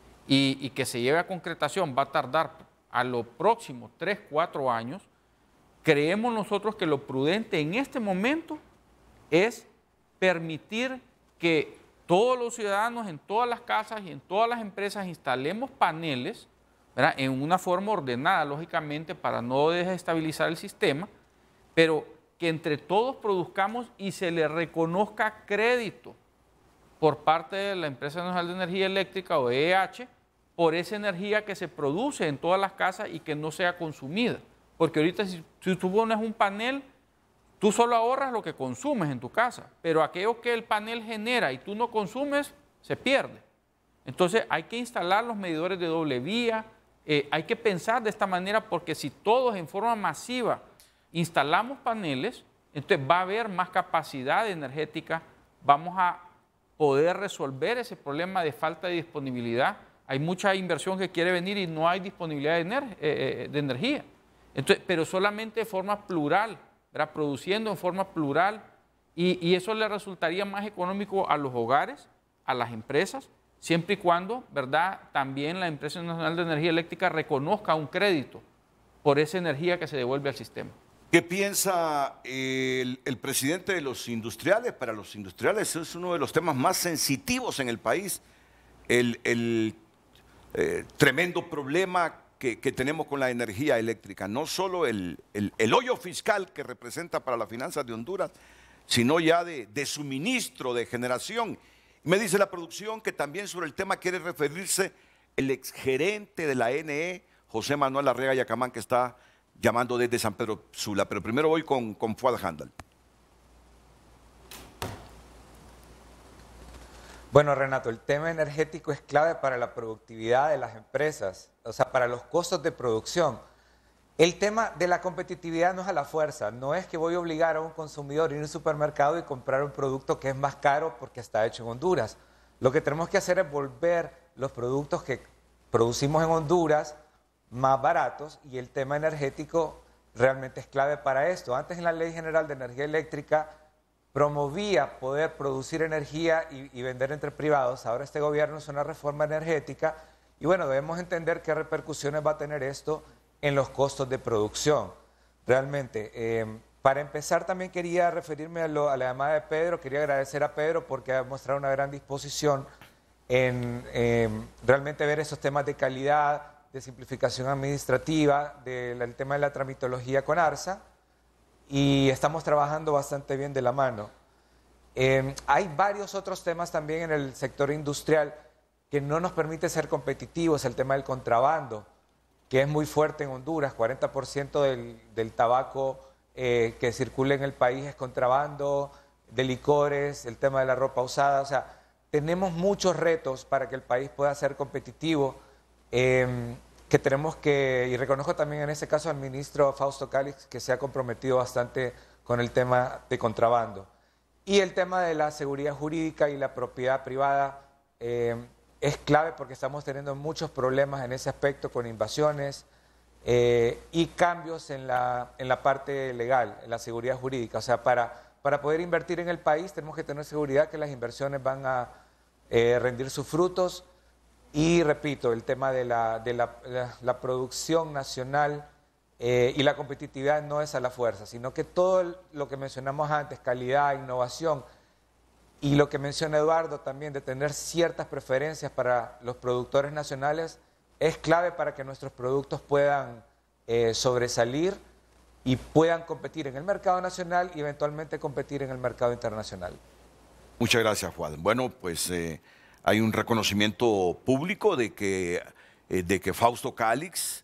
y que se lleve a concretación va a tardar a lo próximo 3, 4 años, creemos nosotros que lo prudente en este momento es permitir que todos los ciudadanos en todas las casas y en todas las empresas instalemos paneles, ¿verdad?, en una forma ordenada, lógicamente, para no desestabilizar el sistema, pero que entre todos produzcamos y se le reconozca crédito por parte de la Empresa Nacional de Energía Eléctrica o EH por esa energía que se produce en todas las casas y que no sea consumida. Porque ahorita si tú pones un panel, tú solo ahorras lo que consumes en tu casa, pero aquello que el panel genera y tú no consumes, se pierde. Entonces hay que instalar los medidores de doble vía, hay que pensar de esta manera porque si todos en forma masiva instalamos paneles, entonces va a haber más capacidad energética, vamos a poder resolver ese problema de falta de disponibilidad. Hay mucha inversión que quiere venir y no hay disponibilidad de energía. Entonces, pero solamente de forma plural, ¿verdad?, produciendo en forma plural y eso le resultaría más económico a los hogares, a las empresas, siempre y cuando, ¿verdad?, también la Empresa Nacional de Energía Eléctrica reconozca un crédito por esa energía que se devuelve al sistema. ¿Qué piensa el presidente de los industriales? Para los industriales es uno de los temas más sensitivos en el país, el tremendo problema que tenemos con la energía eléctrica, no solo el hoyo fiscal que representa para las finanzas de Honduras, sino ya de suministro, de generación. Me dice la producción que también sobre el tema quiere referirse el exgerente de la NE, José Manuel Arrega Yacamán, que está llamando desde San Pedro Sula. Pero primero voy con Fuad Handal. Bueno, Renato, el tema energético es clave para la productividad de las empresas, o sea, para los costos de producción. El tema de la competitividad no es a la fuerza, no es que voy a obligar a un consumidor a ir al supermercado y comprar un producto que es más caro porque está hecho en Honduras. Lo que tenemos que hacer es volver los productos que producimos en Honduras más baratos y el tema energético realmente es clave para esto. Antes en la Ley General de Energía Eléctrica promovía poder producir energía y vender entre privados. Ahora este gobierno es una reforma energética y bueno, debemos entender qué repercusiones va a tener esto en los costos de producción. Realmente, para empezar también quería referirme a la llamada de Pedro, quería agradecer a Pedro porque ha mostrado una gran disposición en realmente ver esos temas de calidad, de simplificación administrativa, del tema de la tramitología con ARSA, y estamos trabajando bastante bien de la mano. Hay varios otros temas también en el sector industrial que no nos permite ser competitivos, el tema del contrabando, que es muy fuerte en Honduras. 40% del tabaco que circula en el país es contrabando, de licores, el tema de la ropa usada. O sea, tenemos muchos retos para que el país pueda ser competitivo, que tenemos que, y reconozco también en ese caso al ministro Fausto Cálix, que se ha comprometido bastante con el tema de contrabando. Y el tema de la seguridad jurídica y la propiedad privada es clave, porque estamos teniendo muchos problemas en ese aspecto con invasiones y cambios en la parte legal, en la seguridad jurídica. O sea, para poder invertir en el país tenemos que tener seguridad que las inversiones van a rendir sus frutos. Y repito, el tema de la producción nacional y la competitividad no es a la fuerza, sino que todo lo que mencionamos antes, calidad, innovación, y lo que menciona Eduardo también de tener ciertas preferencias para los productores nacionales, es clave para que nuestros productos puedan sobresalir y puedan competir en el mercado nacional y eventualmente competir en el mercado internacional. Muchas gracias, Juan. Bueno, pues hay un reconocimiento público de que Fausto Cálix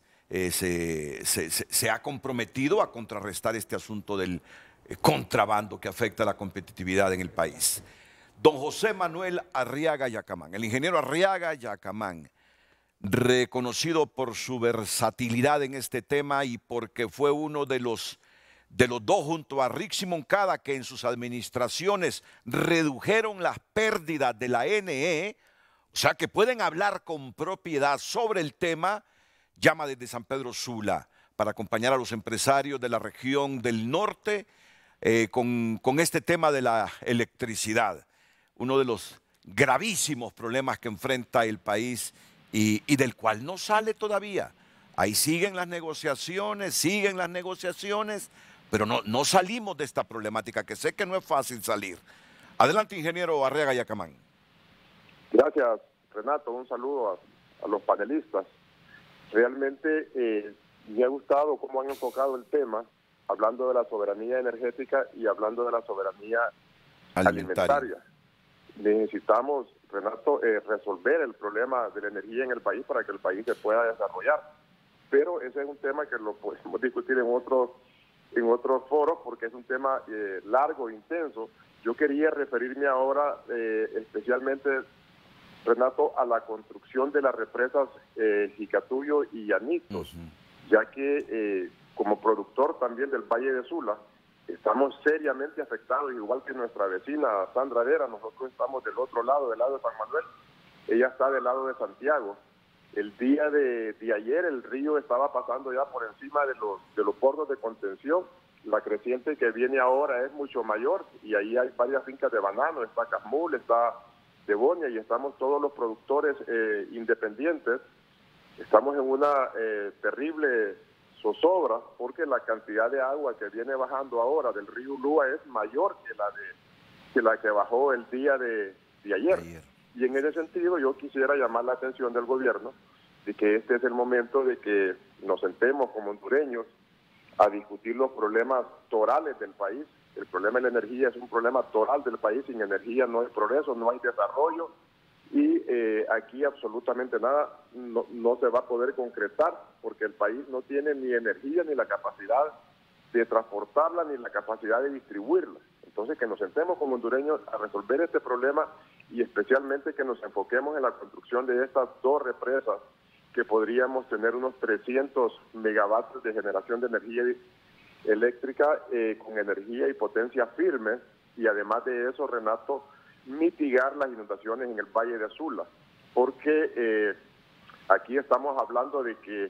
se ha comprometido a contrarrestar este asunto del contrabando que afecta a la competitividad en el país. Don José Manuel Arriaga Yacamán, el ingeniero Arriaga Yacamán, reconocido por su versatilidad en este tema y porque fue uno de los dos junto a Rixi Moncada que en sus administraciones redujeron las pérdidas de la NE, o sea que pueden hablar con propiedad sobre el tema. Llama desde San Pedro Sula para acompañar a los empresarios de la región del norte con este tema de la electricidad, uno de los gravísimos problemas que enfrenta el país y del cual no sale todavía. Ahí siguen las negociaciones, pero no salimos de esta problemática, que sé que no es fácil salir. Adelante, ingeniero Arriaga Yacamán. Gracias, Renato. Un saludo a los panelistas. Realmente me ha gustado cómo han enfocado el tema, hablando de la soberanía energética y hablando de la soberanía alimentaria. Necesitamos, Renato, resolver el problema de la energía en el país para que el país se pueda desarrollar. Pero ese es un tema que lo podemos discutir en otros foros, porque es un tema largo e intenso. Yo quería referirme ahora especialmente, Renato, a la construcción de las represas Jicatuyo y Llanitos, ya que como productor también del Valle de Sula, estamos seriamente afectados, igual que nuestra vecina Sandra Vera. Nosotros estamos del otro lado, del lado de San Manuel, ella está del lado de Santiago. El día de ayer el río estaba pasando ya por encima de los bordos de contención. La creciente que viene ahora es mucho mayor y ahí hay varias fincas de banano, está Casmul, está Debonia, y estamos todos los productores independientes. Estamos en una terrible zozobra porque la cantidad de agua que viene bajando ahora del río Ulúa es mayor que la que bajó el día de ayer. Y en ese sentido yo quisiera llamar la atención del gobierno de que este es el momento de que nos sentemos como hondureños a discutir los problemas torales del país. El problema de la energía es un problema toral del país. Sin energía no hay progreso, no hay desarrollo, y aquí absolutamente nada no se va a poder concretar porque el país no tiene ni energía ni la capacidad de transportarla ni la capacidad de distribuirla. Entonces, que nos sentemos como hondureños a resolver este problema y especialmente que nos enfoquemos en la construcción de estas dos represas, que podríamos tener unos 300 megavatios de generación de energía eléctrica con energía y potencia firme, y además de eso, Renato, mitigar las inundaciones en el Valle de Sula, porque aquí estamos hablando de que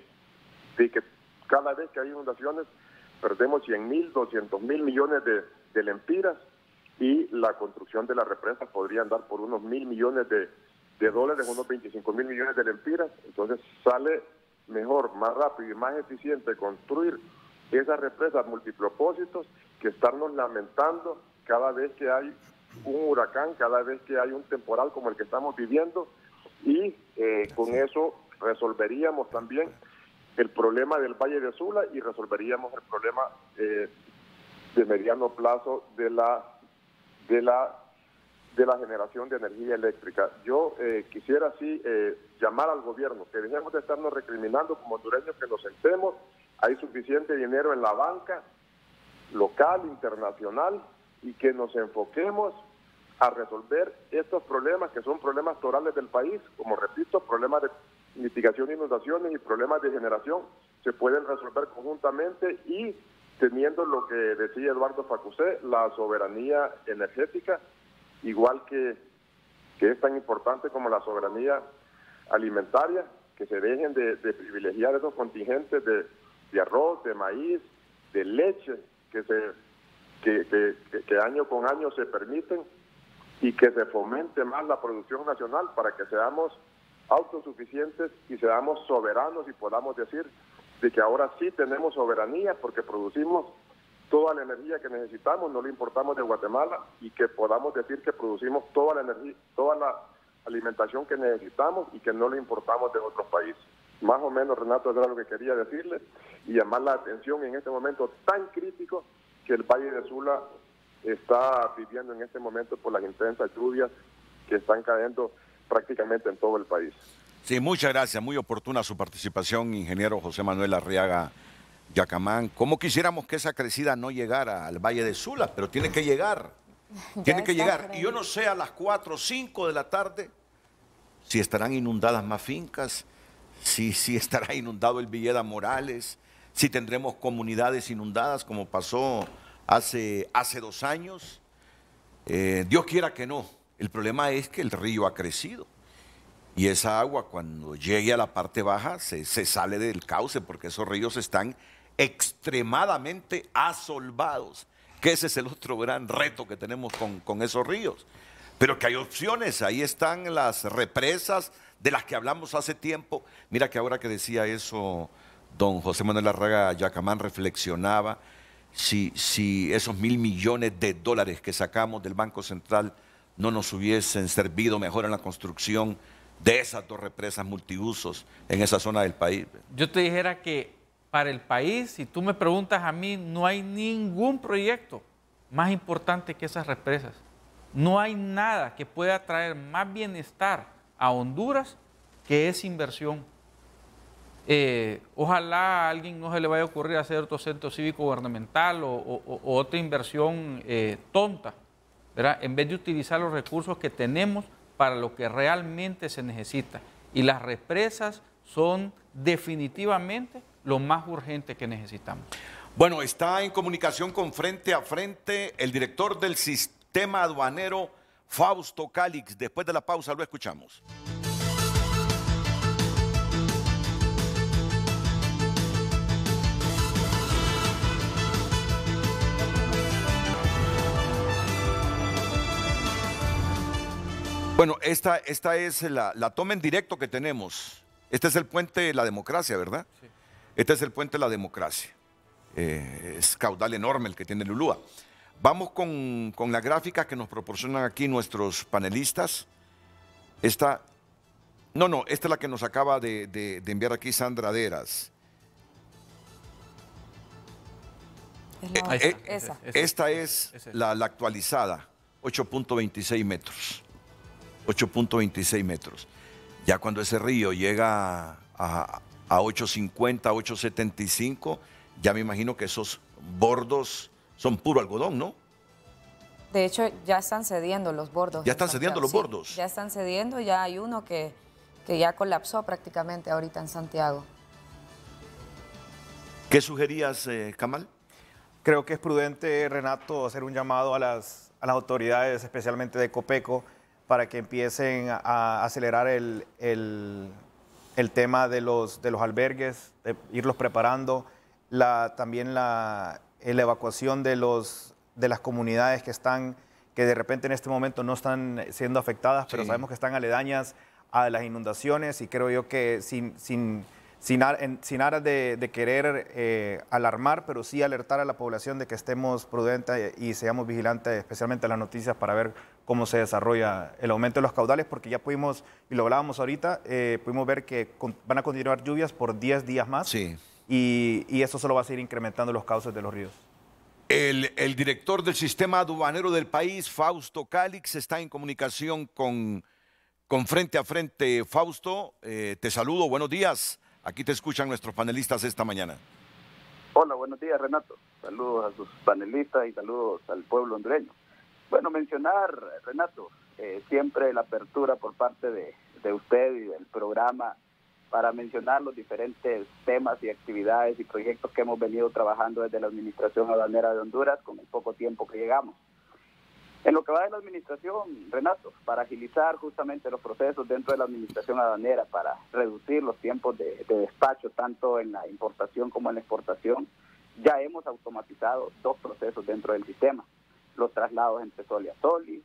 cada vez que hay inundaciones perdemos 100.000, 200.000 millones de lempiras, y la construcción de la represa podría andar por unos 1.000 millones de dólares, unos 25.000 millones de lempiras. Entonces sale mejor, más rápido y más eficiente construir esas represas multipropósitos que estarnos lamentando cada vez que hay un huracán, cada vez que hay un temporal como el que estamos viviendo, y con eso resolveríamos también el problema del Valle de Sula y resolveríamos el problema de mediano plazo de de la generación de energía eléctrica. Yo quisiera así llamar al gobierno, que dejemos de estarnos recriminando como hondureños, que nos sentemos, hay suficiente dinero en la banca local, internacional, y que nos enfoquemos a resolver estos problemas que son problemas torales del país, como repito, problemas de mitigación de inundaciones y problemas de generación, se pueden resolver conjuntamente y teniendo lo que decía Eduardo Facusé, la soberanía energética, igual que es tan importante como la soberanía alimentaria, que se dejen de privilegiar esos contingentes de arroz, de maíz, de leche, que año con año se permiten, y que se fomente más la producción nacional para que seamos autosuficientes y seamos soberanos y podamos decir de que ahora sí tenemos soberanía porque producimos toda la energía que necesitamos, no le importamos de Guatemala, y que podamos decir que producimos toda la energía, toda la alimentación que necesitamos y que no le importamos de otros países. Más o menos, Renato, eso era lo que quería decirle y llamar la atención en este momento tan crítico que el Valle de Sula está viviendo en este momento por las intensas lluvias que están cayendo prácticamente en todo el país. Sí, muchas gracias. Muy oportuna su participación, ingeniero José Manuel Arriaga Yacamán. ¿Cómo quisiéramos que esa crecida no llegara al Valle de Sula? Pero tiene que llegar. Tiene que llegar. Y yo no sé a las 4 o 5 de la tarde si estarán inundadas más fincas, si estará inundado el Villeda Morales, si tendremos comunidades inundadas como pasó hace 2 años. Dios quiera que no. El problema es que el río ha crecido. Y esa agua, cuando llegue a la parte baja, se sale del cauce, porque esos ríos están extremadamente asolvados. Que ese es el otro gran reto que tenemos con esos ríos. Pero que hay opciones, ahí están las represas de las que hablamos hace tiempo. Mira que ahora que decía eso, don José Manuel Arriaga Yacamán reflexionaba, si esos $1.000 millones que sacamos del Banco Central no nos hubiesen servido mejor en la construcción de esas 2 represas multiusos en esa zona del país. Yo te dijera que para el país, si tú me preguntas a mí, no hay ningún proyecto más importante que esas represas. No hay nada que pueda traer más bienestar a Honduras que esa inversión. Ojalá a alguien no se le vaya a ocurrir hacer otro centro cívico gubernamental o otra inversión tonta, ¿verdad? En vez de utilizar los recursos que tenemos para lo que realmente se necesita. Y las represas son definitivamente lo más urgente que necesitamos. Bueno, está en comunicación con Frente a Frente el director del Sistema Aduanero, Fausto Calix. Después de la pausa lo escuchamos. Bueno, esta es la toma en directo que tenemos. Este es el puente de la democracia, ¿verdad? Sí. Este es el puente de la democracia. Es caudal enorme el que tiene Lulúa. Vamos con la gráfica que nos proporcionan aquí nuestros panelistas. Esta es la que nos acaba de enviar aquí Sandra Deras. Esta es la actualizada, 8.26 metros. 8.26 metros. Ya cuando ese río llega a 8.50, 8.75, ya me imagino que esos bordos son puro algodón, ¿no? De hecho, ya están cediendo los bordos. ¿Ya están cediendo los bordos? Sí, ya están cediendo, ya hay uno que ya colapsó prácticamente ahorita en Santiago. ¿Qué sugerías, Kamal? Creo que es prudente, Renato, hacer un llamado a las autoridades, especialmente de Copeco, para que empiecen a acelerar el tema de los albergues, de irlos preparando, también la evacuación de las comunidades que de repente en este momento no están siendo afectadas, pero sabemos que están aledañas a las inundaciones, y creo yo que sin aras de querer alarmar, pero sí alertar a la población de que estemos prudentes y seamos vigilantes, especialmente en las noticias, para ver cómo se desarrolla el aumento de los caudales, porque ya pudimos, y lo hablábamos ahorita, pudimos ver que van a continuar lluvias por 10 días más, y eso solo va a seguir incrementando los cauces de los ríos. El director del sistema aduanero del país, Fausto Calix, está en comunicación con Frente a Frente. Fausto, te saludo, buenos días. Aquí te escuchan nuestros panelistas esta mañana. Hola, buenos días, Renato. Saludos a sus panelistas y saludos al pueblo hondureño. Bueno, mencionar, Renato, siempre la apertura por parte de usted y del programa para mencionar los diferentes temas y actividades y proyectos que hemos venido trabajando desde la Administración Aduanera de Honduras con el poco tiempo que llegamos. En lo que va de la administración, Renato, para agilizar justamente los procesos dentro de la administración aduanera, para reducir los tiempos de despacho tanto en la importación como en la exportación, ya hemos automatizado 2 procesos dentro del sistema. Los traslados entre sol y azoli,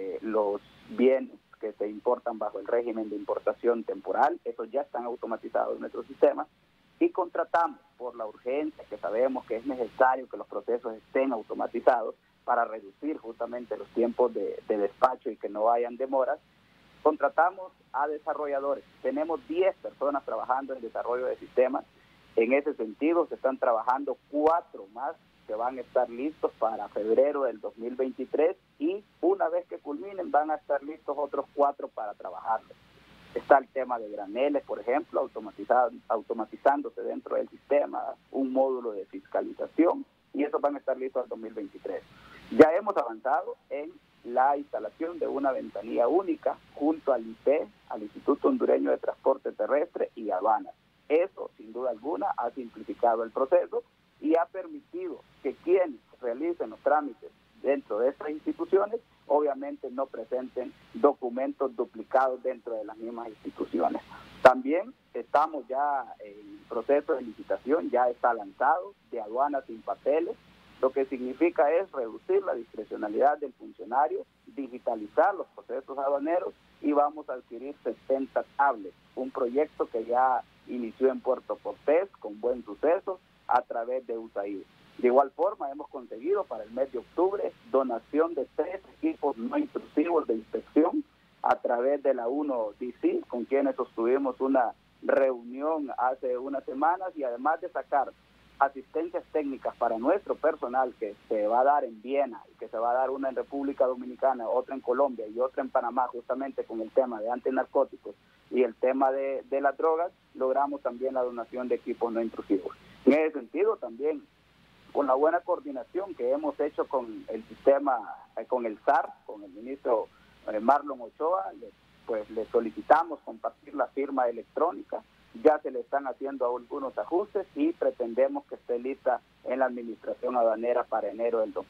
los bienes que se importan bajo el régimen de importación temporal, esos ya están automatizados en nuestro sistema, y contratamos por la urgencia que sabemos que es necesario que los procesos estén automatizados para reducir justamente los tiempos de despacho y que no hayan demoras. Contratamos a desarrolladores. Tenemos 10 personas trabajando en desarrollo de sistemas. En ese sentido, se están trabajando 4 más que van a estar listos para febrero del 2023 y una vez que culminen van a estar listos otros 4 para trabajarlos. Está el tema de graneles, por ejemplo, automatizándose dentro del sistema, un módulo de fiscalización, y esos van a estar listos al 2023. Ya hemos avanzado en la instalación de una ventanilla única junto al IPE, al Instituto Hondureño de Transporte Terrestre y Aduanas. Eso, sin duda alguna, ha simplificado el proceso y ha permitido que quienes realicen los trámites dentro de estas instituciones, obviamente no presenten documentos duplicados dentro de las mismas instituciones. También estamos ya en proceso de licitación, ya está lanzado, de aduanas sin papeles, lo que significa es reducir la discrecionalidad del funcionario, digitalizar los procesos aduaneros y vamos a adquirir 60 tablets, un proyecto que ya inició en Puerto Cortés con buen suceso a través de USAID. De igual forma, hemos conseguido para el mes de octubre donación de 3 equipos no intrusivos de inspección a través de la 1DC, con quienes sostuvimos una reunión hace unas semanas, y además de sacar asistencias técnicas para nuestro personal que se va a dar en Viena y que se va a dar una en República Dominicana, otra en Colombia y otra en Panamá, justamente con el tema de antinarcóticos y el tema de las drogas, logramos también la donación de equipos no intrusivos. En ese sentido, también con la buena coordinación que hemos hecho con el sistema, con el SAR, con el ministro Marlon Ochoa, le solicitamos compartir la firma electrónica. Ya se le están haciendo algunos ajustes y pretendemos que esté lista en la administración aduanera para enero del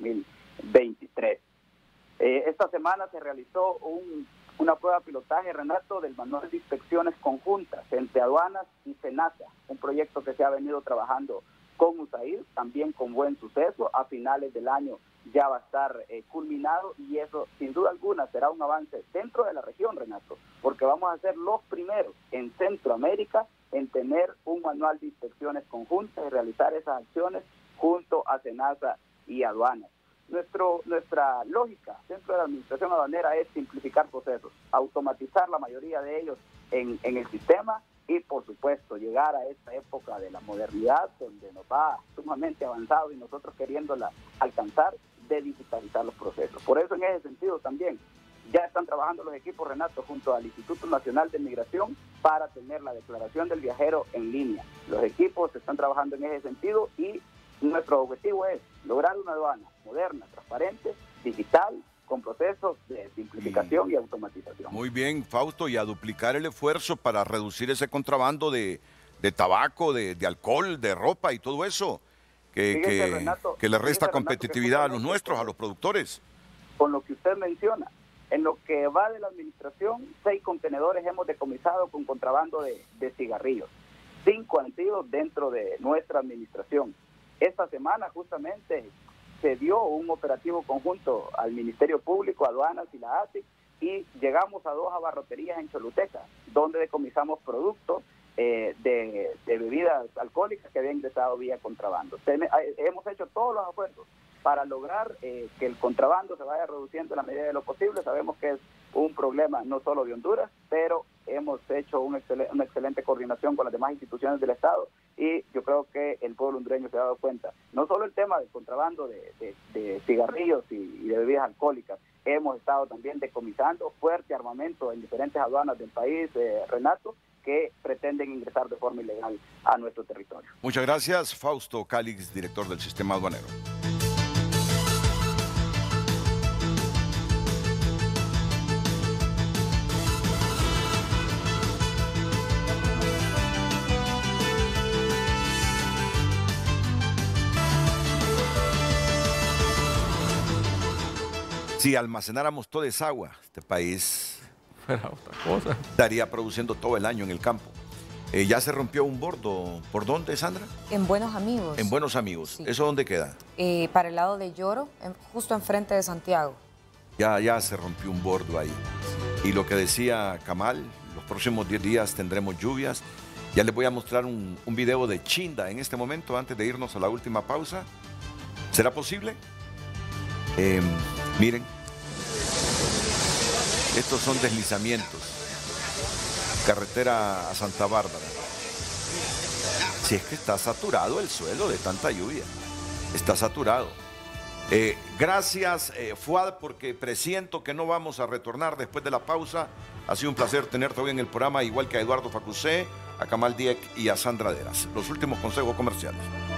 2023. Esta semana se realizó una prueba pilotaje, Renato, del manual de inspecciones conjuntas entre aduanas y SENASA, un proyecto que se ha venido trabajando con USAID, también con buen suceso. A finales del año ya va a estar culminado, y eso sin duda alguna será un avance dentro de la región, Renato, porque vamos a ser los primeros en Centroamérica en tener un manual de inspecciones conjuntas y realizar esas acciones junto a SENASA y aduanas. Nuestra lógica dentro de la administración aduanera es simplificar procesos, automatizar la mayoría de ellos en el sistema y, por supuesto, llegar a esta época de la modernidad donde nos va sumamente avanzado y nosotros queriéndola alcanzar, de digitalizar los procesos. Por eso, en ese sentido también, ya están trabajando los equipos, Renato, junto al Instituto Nacional de Migración para tener la declaración del viajero en línea. Los equipos están trabajando en ese sentido y nuestro objetivo es lograr una aduana moderna, transparente, digital, con procesos de simplificación y automatización. Muy bien, Fausto, y a duplicar el esfuerzo para reducir ese contrabando de tabaco, de alcohol, de ropa y todo eso, Renato, que le resta competitividad a los nuestros, a los productores. Con lo que usted menciona, en lo que va de la administración, 6 contenedores hemos decomisado con contrabando de cigarrillos. 5 han sido dentro de nuestra administración. Esta semana justamente se dio un operativo conjunto al Ministerio Público, Aduanas y la ASIC, y llegamos a 2 abarroterías en Choluteca, donde decomisamos productos de bebidas alcohólicas que habían ingresado vía contrabando. Hemos hecho todos los esfuerzos para lograr que el contrabando se vaya reduciendo en la medida de lo posible. Sabemos que es un problema no solo de Honduras, pero hemos hecho una excelente coordinación con las demás instituciones del Estado y yo creo que el pueblo hondureño se ha dado cuenta. No solo el tema del contrabando de cigarrillos y de bebidas alcohólicas, hemos estado también decomisando fuerte armamento en diferentes aduanas del país, Renato, que pretenden ingresar de forma ilegal a nuestro territorio. Muchas gracias, Fausto Calix, director del Sistema Aduanero. Si almacenáramos toda esa agua, este país fuera otra cosa. Estaría produciendo todo el año en el campo. Ya se rompió un bordo. ¿Por dónde, Sandra? En Buenos Amigos. En Buenos Amigos. Sí. ¿Eso dónde queda? Para el lado de Lloro, justo enfrente de Santiago. Ya se rompió un bordo ahí. Y lo que decía Kamal, los próximos 10 días tendremos lluvias. Ya les voy a mostrar un video de Chinda en este momento, antes de irnos a la última pausa. ¿Será posible? Miren, estos son deslizamientos, carretera a Santa Bárbara. Si es que está saturado el suelo de tanta lluvia, está saturado. Gracias, Fuad, porque presiento que no vamos a retornar después de la pausa. Ha sido un placer tenerte hoy en el programa, igual que a Eduardo Facusé, a Kamal Dieck y a Sandra Deras. Los últimos consejos comerciales.